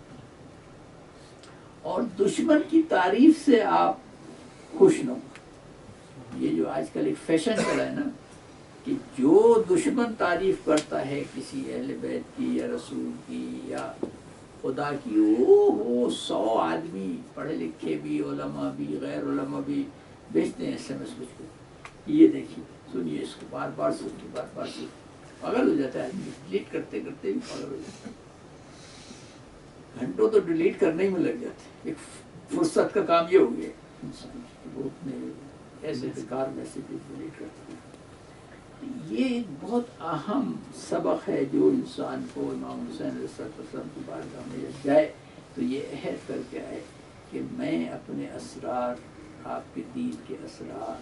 اور دشمن کی تعریف سے آپ خوش نہ ہوں۔ یہ جو آج کل ایک فیشن چلا ہے نا کہ جو دشمن تعریف کرتا ہے کسی اہل بیت کی یا رسول کی یا خدا کی، وہ 100 آدمی پڑھے لکھے بھی، علماء بھی، غیر علماء بھی بھیجتے ہیں SMS کچھ کو، یہ دیکھیے سنیے اس کو، بار بار سنیے، بار بار سنیے، پاگل ہو جاتا ہے آدمی، ڈیلیٹ کرتے کرتے بھی پاگل ہو جاتا ہے، گھنٹوں تو ڈیلیٹ کرنے ہی میں لگ جاتے ہیں۔ ایک فرصت کا کام یہ ہو گیا انسان کی، وہ اتنے ایسے بیکار میسیجز ڈیلیٹ کرتے ہیں۔ یہ ایک بہت اہم سبق ہے جو انسان کو امام حسین علیہ السلام کی بارگاہ میں جب جائے تو یہ عہد کر کے آئے کہ میں اپنے اسرار، آپ کے دین کے اسرار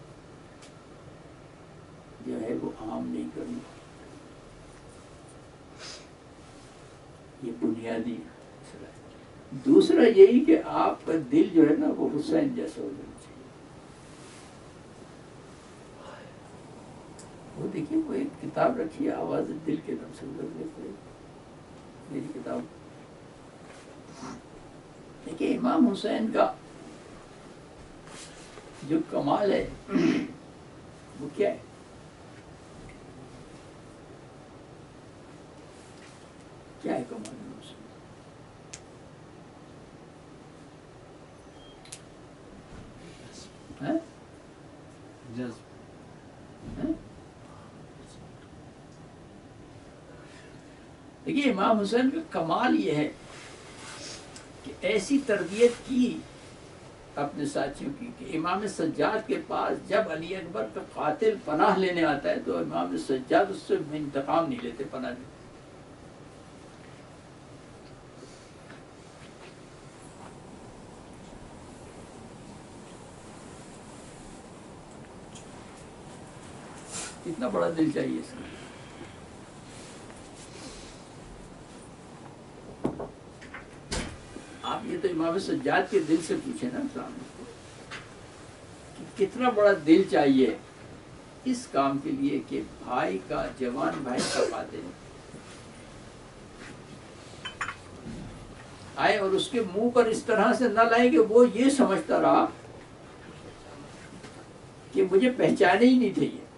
جو ہے وہ عام نہیں کروں گا۔ یہ بنیادی مسئلہ ہے۔ دوسرا یہی کہ آپ کا دل جو ہے نا وہ حسین جیسا ہو جانا چاہیے۔ وہ دیکھیے وہ ایک کتاب رکھی ہے آواز دل کے نام سے، میری کتاب دیکھیے، امام حسین کا جو کمال ہے وہ کیا ہے؟ کیا ہے کمال امام حسین؟ دیکھیے امام حسین کا کمال یہ ہے کہ ایسی تربیت کی اپنے ساتھیوں کی کہ امام سجاد کے پاس جب علی اکبر کا قاتل پناہ لینے آتا ہے تو امام سجاد اس سے انتقام نہیں لیتے، پناہ لیتے۔ کتنا بڑا دل چاہیے اس کا۔ آپ یہ تو امام سجاد کے دل سے پوچھیں نا سامنے کہ کتنا بڑا دل چاہیے اس کام کے لیے کہ بھائی کا، جوان بھائی کا قاتل آئے اور اس کے منہ پر اس طرح سے نہ لائیں کہ وہ یہ سمجھتا رہا کہ مجھے پہچانے ہی نہیں تھے یہ،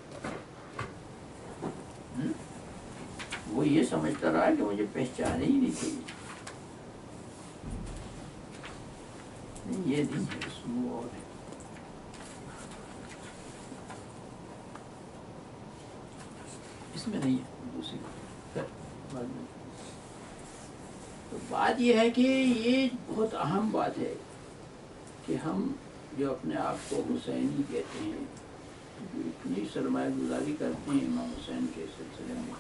وہ یہ سمجھتا رہا کہ مجھے پہچانے ہی نہیں تھے یہ نہیں ہے، اس میں وہ اور ہے۔ اس میں نہیں ہے دوسری بات میں۔ تو بات یہ ہے کہ یہ بہت اہم بات ہے کہ ہم جو اپنے آپ کو حسینی کہتے ہیں، جو اتنی سرمایہ گزاری کرتے ہیں امام حسین کے سلسلے میں،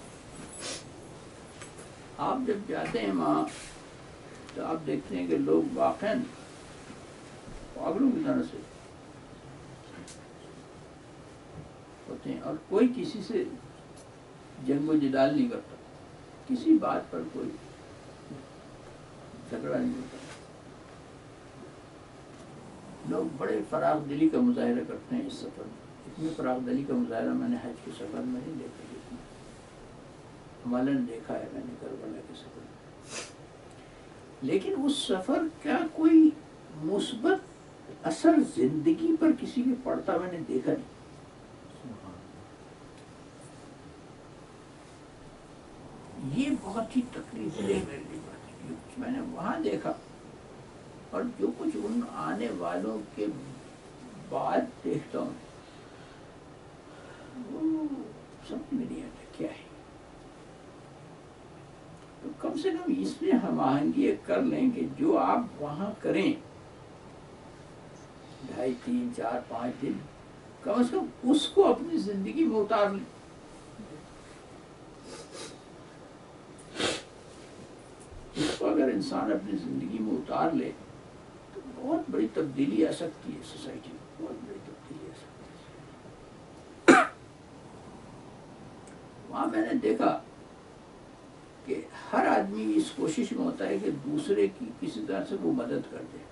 آپ جب جاتے ہیں وہاں تو آپ دیکھتے ہیں کہ لوگ واقعاً پاگلوں کی طرح سے ہوتے ہیں اور کوئی کسی سے جنگ و جدال نہیں کرتا، کسی بات پر کوئی جھگڑا نہیں ہوتا، لوگ بڑے فراغ دلی کا مظاہرہ کرتے ہیں اس سفر میں۔ اتنی فراغ دلی کا مظاہرہ میں نے حج کے سفر میں نہیں دیکھا، ہمالن دیکھا ہے میں نے کربلا کے سفر میں، لیکن اس سفر کا کوئی مثبت اثر زندگی پر کسی کے پڑتا میں نے دیکھا نہیں۔ یہ بہت ہی تکلیف دہ میرے لیے بات ہے کہ میں نے وہاں دیکھا اور جو کچھ ان آنے والوں کے بعد دیکھتا ہوں وہ سمجھ میں نہیں آتا کیا ہے۔ تو کم سے کم اس میں ہم آہنگی کر لیں کہ جو آپ وہاں کریں 2.5 3 4 5 دن، کم از کم اس کو اپنی زندگی میں اتار لیں۔ اس کو اگر انسان اپنی زندگی میں اتار لے تو بہت بڑی تبدیلی آ سکتی ہے سوسائٹی میں، بہت بڑی تبدیلی آ سکتی ہے۔ وہاں میں نے دیکھا کہ ہر آدمی اس کوشش میں ہوتا ہے کہ دوسرے کی کسی طرح سے وہ مدد کر دے۔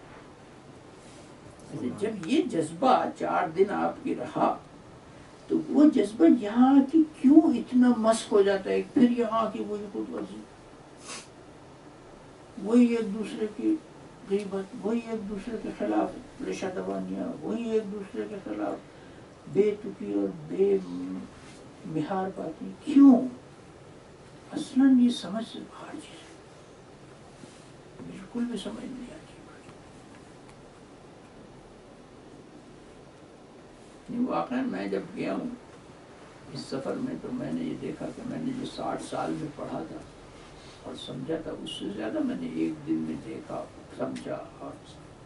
جب یہ جذبہ 4 دن آپ کی رہا تو وہ جذبہ یہاں کی کیوں اتنا مسک ہو جاتا ہے، پھر یہاں کی وہی خود ورزی، وہی ایک دوسرے کی غیبت، وہی ایک دوسرے کے خلاف ریشہ دوانیاں، وہی ایک دوسرے کے خلاف بے تکی اور بے مہار باتیں، کیوں؟ اصلاً یہ سمجھ سے باہر چیز ہے، بالکل بھی سمجھ نہیں آتی۔ واقعاً میں جب گیا ہوں اس سفر میں تو میں نے یہ دیکھا کہ میں نے جو 60 سال میں پڑھا تھا اور سمجھا تھا اس سے زیادہ میں نے ایک دن میں دیکھا، سمجھا اور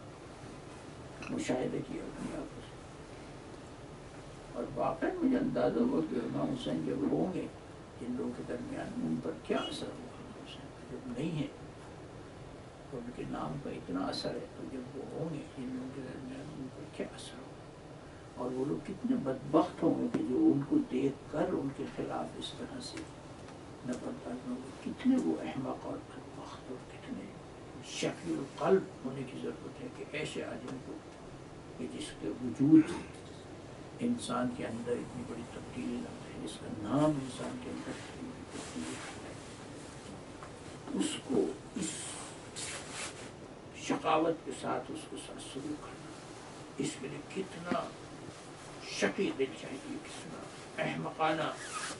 مشاہدہ کیا اپنی آنکھوں سے۔ اور واقعاً مجھے اندازہ ہوا کہ امام حسین جب ہوں گے ان لوگوں کے درمیان ان پر کیا اثر ہوگا، امام حسین کا جب نہیں ہے تو ان کے نام کا اتنا اثر ہے، تو جب وہ ہوں گے ان لوگوں کے درمیان ان پر کیا اثر ہوگا، اور وہ لوگ کتنے بدبخت ہوں گے کہ جو ان کو دیکھ کر ان کے خلاف اس طرح سے نفرت ہوں گے، کتنے وہ احمق اور بدبخت اور کتنے شفیع القلب ہونے کی ضرورت ہے کہ ایسے آدمی کو کہ جس کے وجود انسان کے اندر اتنی بڑی تبدیلی لاتا ہے، جس کا نام انسان کے اندر اتنی بڑی تبدیلی لاتا ہے، اس کو اس شقاوت کے ساتھ اس کو ساتھ سلوک کرنا، اس کے لیے کتنا شقی دل چاہیے، کتنا احمقانہ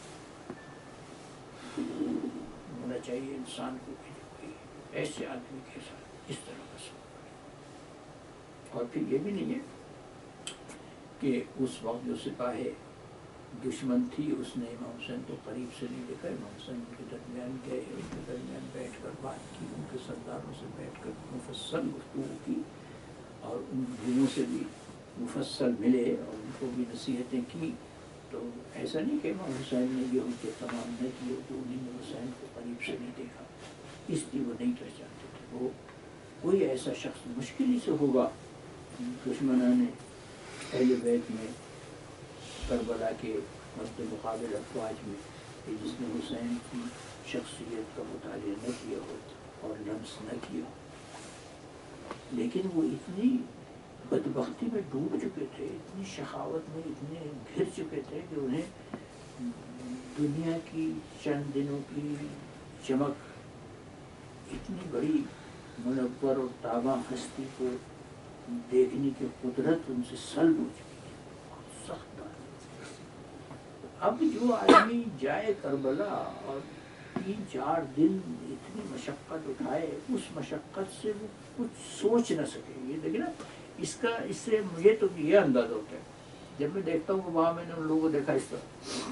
ہونا چاہیے انسان کو کہ کوئی ایسے آدمی کے ساتھ اس طرح کا سلوک کرے۔ اور پھر یہ بھی نہیں ہے کہ اس وقت جو سپاہ دشمن تھی اس نے امام حسین کو قریب سے نہیں دیکھا، امام حسین ان کے درمیان گئے، ان کے درمیان بیٹھ کر بات کی، ان کے سرداروں سے بیٹھ کر مفصل گفتگو کی اور ان دنوں سے بھی مفصل ملے اور ان کو بھی نصیحتیں کی، تو ایسا نہیں کہ امام حسین نے یہ ان کے تمام نہ کیے تو انہیں نے حسین کو قریب سے نہیں دیکھا، اس لیے وہ نہیں پہچانتے تھے۔ وہ کوئی ایسا شخص مشکل ہی سے ہوگا دشمنان اہل بیت میں کربلا کے مد مقابل افواج میں کہ جس نے حسین کی شخصیت کا مطالعہ نہ کیا ہو اور لمس نہ کیا ہو، لیکن وہ اتنی بدبختی میں ڈوب چکے تھے، اتنی شخاوت میں اتنے گھر چکے تھے کہ انہیں دنیا کی چند دنوں کی چمک، اتنی بڑی منور اور تاباں ہستی کو دیکھنے کی قدرت ان سے سلب ہو چکی تھی، بہت سخت بات۔ اب جو آدمی جائے کربلا اور 3-4 دن اتنی مشقت اٹھائے، اس مشقت سے وہ کچھ سوچ نہ سکے، یہ دیکھیں نا، اس سے مجھے تو یہ اندازہ ہوتا ہے جب میں دیکھتا ہوں کہ وہاں میں نے ان لوگوں کو دیکھا اس طرح۔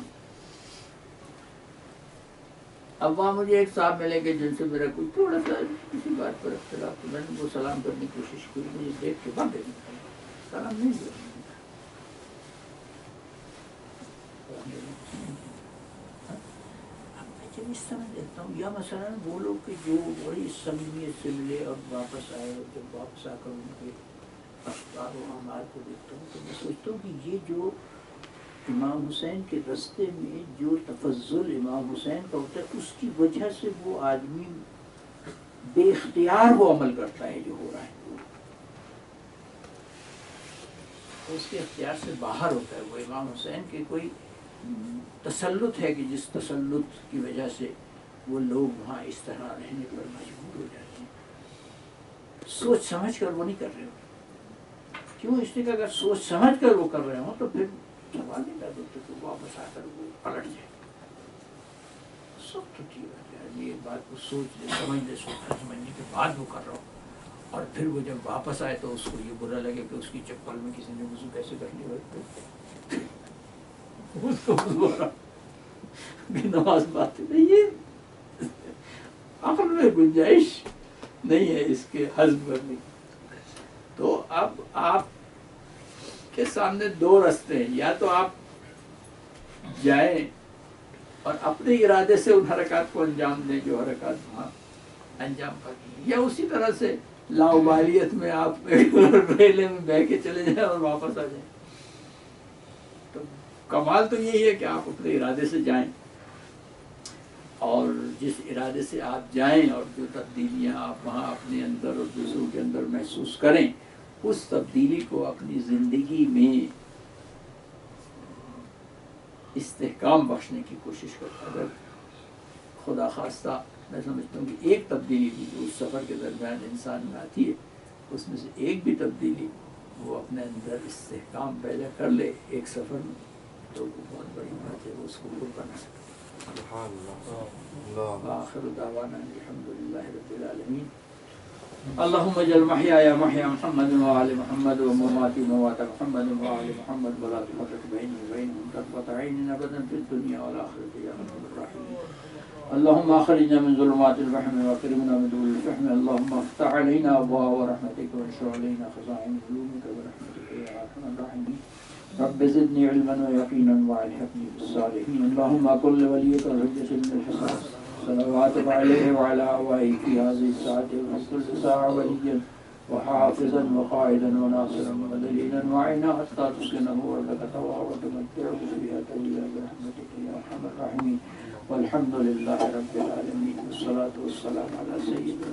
اب وہاں مجھے ایک صاحب ملے گے جن سے میرا کوئی تھوڑا سا کسی بات پر اختلاف، تو میں نے وہ سلام کرنے کی کوشش کی، مجھے دیکھ کے بھاگ گئے، سلام نہیں دیا۔ اب میں جب اس طرح دیکھتا ہوں، یا مثلا وہ لوگ کہ جو بڑی صمیمیت سے ملے اور واپس آئے، اور جب واپس آ کر ان کے افکار و اعمال کو دیکھتا ہوں تو میں سوچتا ہوں کہ یہ جو امام حسین کے رستے میں جو تفضل امام حسین کا ہوتا ہے، اس کی وجہ سے وہ آدمی بے اختیار وہ عمل کرتا ہے جو ہو رہا ہے، اس کے اختیار سے باہر ہوتا ہے۔ وہ امام حسین کے کوئی تسلط ہے کہ جس تسلط کی وجہ سے وہ لوگ وہاں اس طرح رہنے پر مجبور ہو جاتے ہیں، سوچ سمجھ کر وہ نہیں کر رہے ہوتے۔ کیوں؟ اس لیے کہ اگر سوچ سمجھ کر وہ کر رہے ہوں تو پھر سوال نہیں پیدا ہوتا کہ واپس آ کر وہ پلٹ جائے۔ سب تو ٹھیک ہے، یہ بات کو سوچ لے، سمجھ لے، سمجھنے کے بعد وہ کر رہا ہوں، اور پھر وہ جب واپس آئے تو اس کو یہ برا لگے کہ اس کی چپل میں کسی نے وضو کیسے کر لیا، اس کو وضو آ رہا، نماز بات نہیں ہے، عقل میں گنجائش نہیں ہے اس کے ہضم کرنے کی۔ تو اب آپ کے سامنے 2 راستے ہیں، یا تو آپ جائیں اور اپنے ارادے سے ان حرکات کو انجام دیں جو حرکات وہاں انجام کرتی ہیں، یا اسی طرح سے لاؤبالیت میں آپ ریلے میں بہ کے چلے جائیں اور واپس آ جائیں۔ تو کمال تو یہی ہے کہ آپ اپنے ارادے سے جائیں، اور جس ارادے سے آپ جائیں اور جو تبدیلیاں آپ وہاں اپنے اندر اور دوسروں کے اندر محسوس کریں، اس تبدیلی کو اپنی زندگی میں استحکام بخشنے کی کوشش کرتا ہے۔ اگر خدا خواستہ میں سمجھتا ہوں کہ ایک تبدیلی بھی جو اس سفر کے درمیان انسان میں آتی ہے، اس میں سے ایک بھی تبدیلی وہ اپنے اندر استحکام پیدا کر لے ایک سفر میں، تو وہ بہت بڑی بات ہے، وہ اس کو پور بنا سکتا ہے۔ آخر دعوانا الحمدللہ رب العالمین۔ اللهم اجعل محياي محيا محمد وآل محمد ومماتي ممات محمد وآل محمد ولا تفرق بيني وبينهم طرفة عين أبدا في الدنيا والآخرة يا رب الراحمين۔ اللهم أخرجنا من ظلمات الوهم وأكرمنا من دون الفهم، اللهم افتح علينا أبواب رحمتك وانشر علينا خزائن علومك برحمتك يا أرحم الراحمين۔ رب زدني علما ويقينا والحقني بالصالحين۔ اللهم كن لوليك الحجة بن الحسن صلواتك عليه وعلى آبائه في هذه الساعة وفي كل ساعة وليا وحافظا وقائدا وناصرا ودليلا وعينا حتى تسكنه ربك طوعا وتمتعه فيها طويلا برحمتك يا أرحم الراحمين۔ والحمد لله رب العالمين، والصلاة والسلام على سيدنا